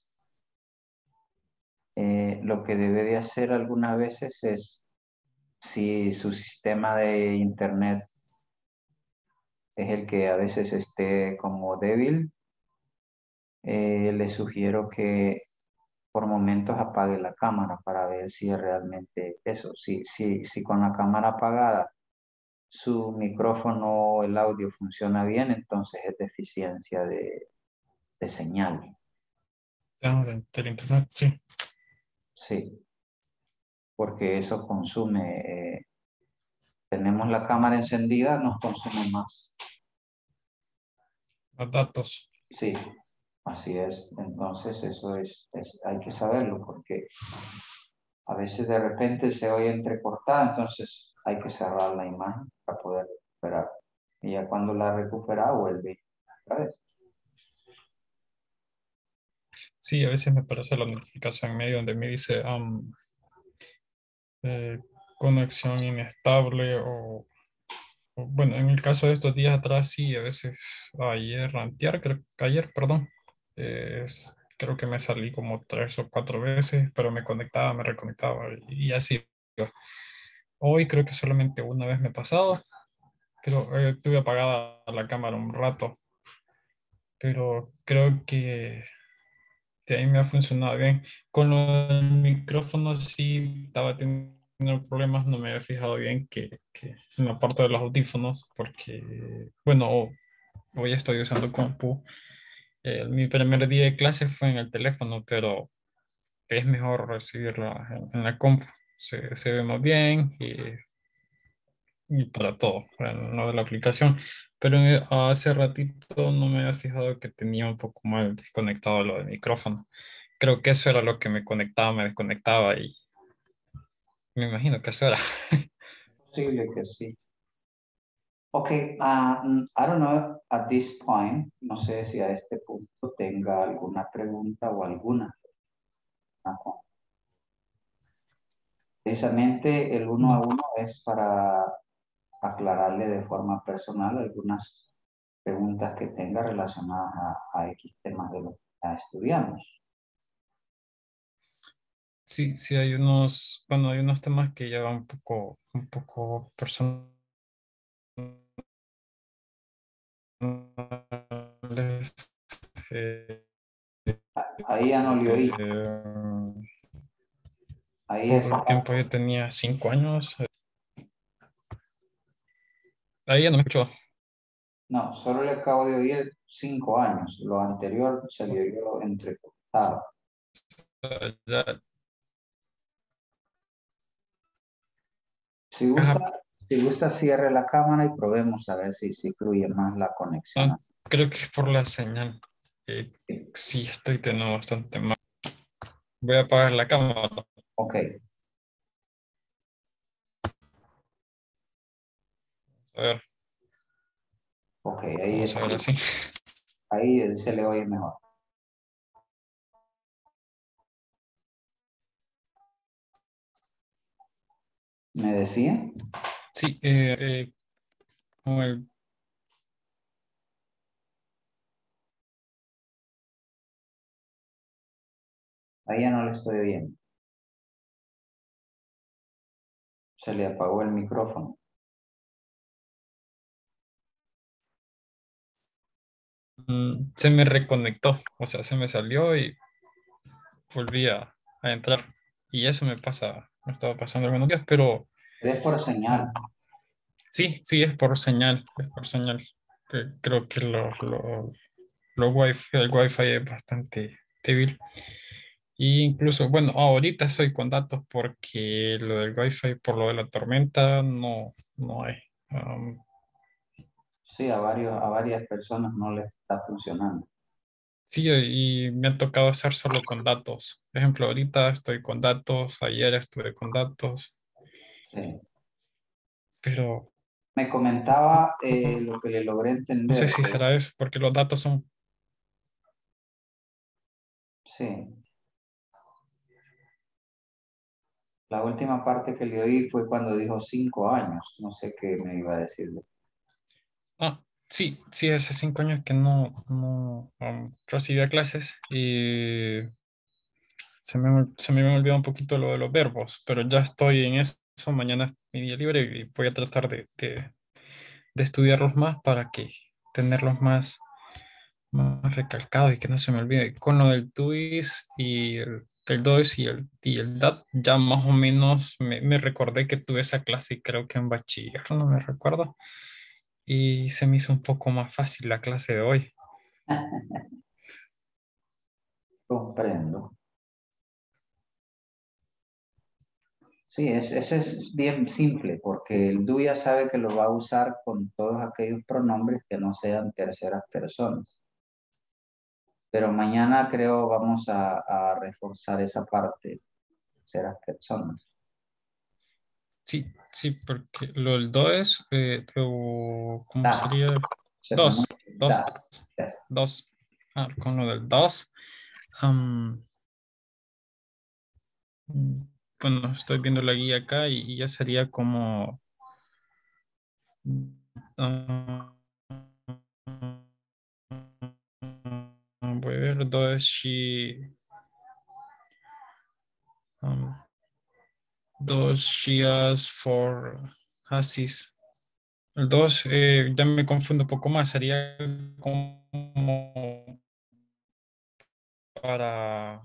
Lo que debe de hacer algunas veces es, si su sistema de internet es el que a veces esté como débil, le sugiero que por momentos apague la cámara para ver si es realmente eso. Si con la cámara apagada su micrófono o el audio funciona bien, entonces es deficiencia de señal. Del internet, sí. Sí, porque eso consume, tenemos la cámara encendida, nos consume más. Los datos. Sí, así es. Entonces eso hay que saberlo porque a veces de repente se oye entrecortada, entonces hay que cerrar la imagen para poder recuperar. Y ya cuando la recupera vuelve otra vez. Sí, a veces me aparece la notificación en medio donde me dice conexión inestable o, bueno, en el caso de estos días atrás, sí, a veces ayer, perdón, creo que me salí como 3 o 4 veces, pero me conectaba, me reconectaba y así. Hoy creo que solamente una vez me ha pasado, pero tuve apagada la cámara un rato, pero creo que de ahí me ha funcionado bien. Con lo del micrófono sí estaba teniendo problemas, no me había fijado bien que en la parte de los audífonos, porque, bueno, hoy estoy usando compu. Mi primer día de clase fue en el teléfono, pero es mejor recibirla en la compu. Se ve más bien y para todo, para lo de la aplicación. Pero hace ratito no me había fijado que tenía un poco mal desconectado lo del micrófono. Creo que eso era lo que me conectaba, me desconectaba y me imagino que eso era. Posible que sí. Okay, I don't know at this point, no sé si a este punto tenga alguna pregunta o alguna. Precisamente el 1 a 1 es para aclararle de forma personal algunas preguntas que tenga relacionadas a X temas de lo que estudiamos. Sí, sí hay unos, bueno, hay unos temas que ya van un poco personales. Ahí ya no le oí. Ahí Por el tiempo yo tenía 5 años. Ahí ya no me escuchó. No, solo le acabo de oír 5 años. Lo anterior se le oyó entrecortado. Si gusta, Si gusta, cierre la cámara y probemos a ver si fluye más la conexión. Creo que es por la señal. Sí, estoy teniendo bastante mal. Voy a apagar la cámara. Ok. A ver. Ok, ahí Vamos a ver así. Ahí se le oye mejor. ¿Me decía? Sí, con el... Ahí ya no le estoy oyendo. Se le apagó el micrófono. Se me reconectó, o sea, se me salió y volví a entrar. Y eso me estaba pasando algunos días, pero... Es por señal. Sí, es por señal, Creo que el Wi-Fi es bastante débil. Y incluso, bueno, ahorita estoy con datos porque lo del Wi-Fi, por lo de la tormenta, no hay. Sí, a varias personas no les está funcionando. Sí, y me ha tocado hacer solo con datos. Por ejemplo, ahorita estoy con datos, ayer estuve con datos, Sí. pero Me comentaba lo que le logré no sé entender. si será eso, porque los datos son... Sí. La última parte que le oí fue cuando dijo 5 años. No sé qué me iba a decir. Sí, hace 5 años que no recibía clases y se me había olvidado un poquito lo de los verbos, pero ya estoy en eso. Mañana es mi día libre y voy a tratar de estudiarlos más para que tenerlos más recalcados y que no se me olvide. Con lo del twist y el dois y el dat, ya más o menos me recordé que tuve esa clase y creo que en bachiller, no me recuerdo. Y se me hizo un poco más fácil la clase de hoy. Comprendo. Sí, eso es bien simple porque el do ya sabe que lo va a usar con todos aquellos pronombres que no sean terceras personas. Pero mañana creo vamos a reforzar esa parte, terceras personas. Sí, porque lo del dos, ¿cómo Das. sería? Se Dos, pronuncia dos, das. dos. Con lo del dos, bueno, estoy viendo la guía acá y ya sería como ah, voy a ver dos she asked for Hasis. El 2 ya me confundo un poco más, sería como para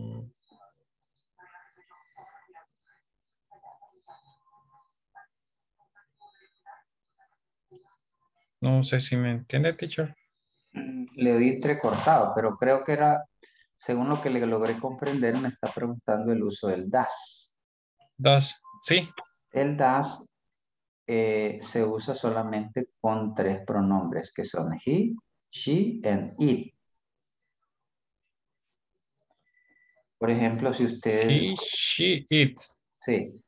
no sé si me entiende, teacher. Le oí entrecortado, pero creo que era, según lo que le logré comprender, me está preguntando el uso del das. Das, sí. El das se usa solamente con 3 pronombres, que son he, she, and it. Por ejemplo, si usted... He, she, it. Sí.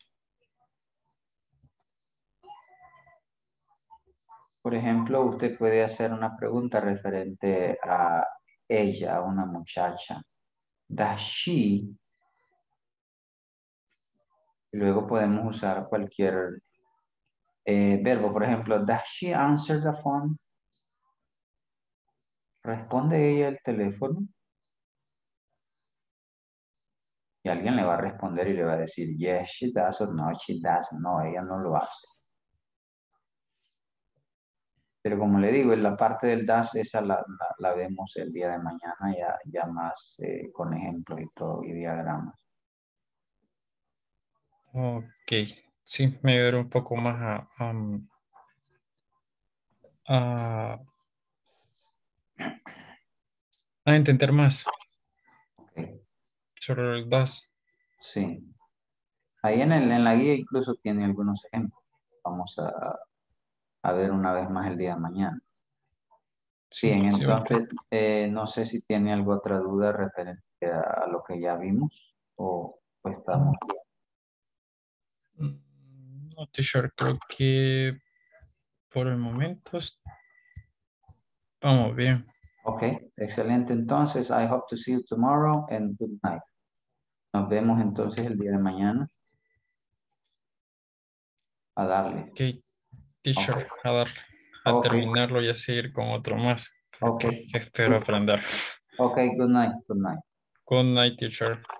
Por ejemplo, usted puede hacer una pregunta referente a ella, a una muchacha. Does she? Y luego podemos usar cualquier verbo. Por ejemplo, does she answer the phone? ¿Responde ella el teléfono? Y alguien le va a responder y le va a decir, yes, she does, o no, she does. No, ella no lo hace. Pero como le digo, en la parte del does, esa la vemos el día de mañana ya más con ejemplos y todo, y diagramas. Ok, sí, me ayudará un poco más a entender más sobre el das. Sí. Ahí en la guía incluso tiene algunos ejemplos. vamos a ver una vez más el día de mañana. Sí, Bien, sí, entonces no sé si tiene alguna otra duda referente a lo que ya vimos o pues estamos bien. No, teacher, creo que por el momento estamos bien. Ok, excelente. Entonces, I hope to see you tomorrow and good night. Nos vemos entonces el día de mañana. A darle. Ok, teacher, Ok. a darle, a Ok. terminarlo y a seguir con otro más. Ok. Espero aprender. Ok, good night. Good night. Good night, teacher.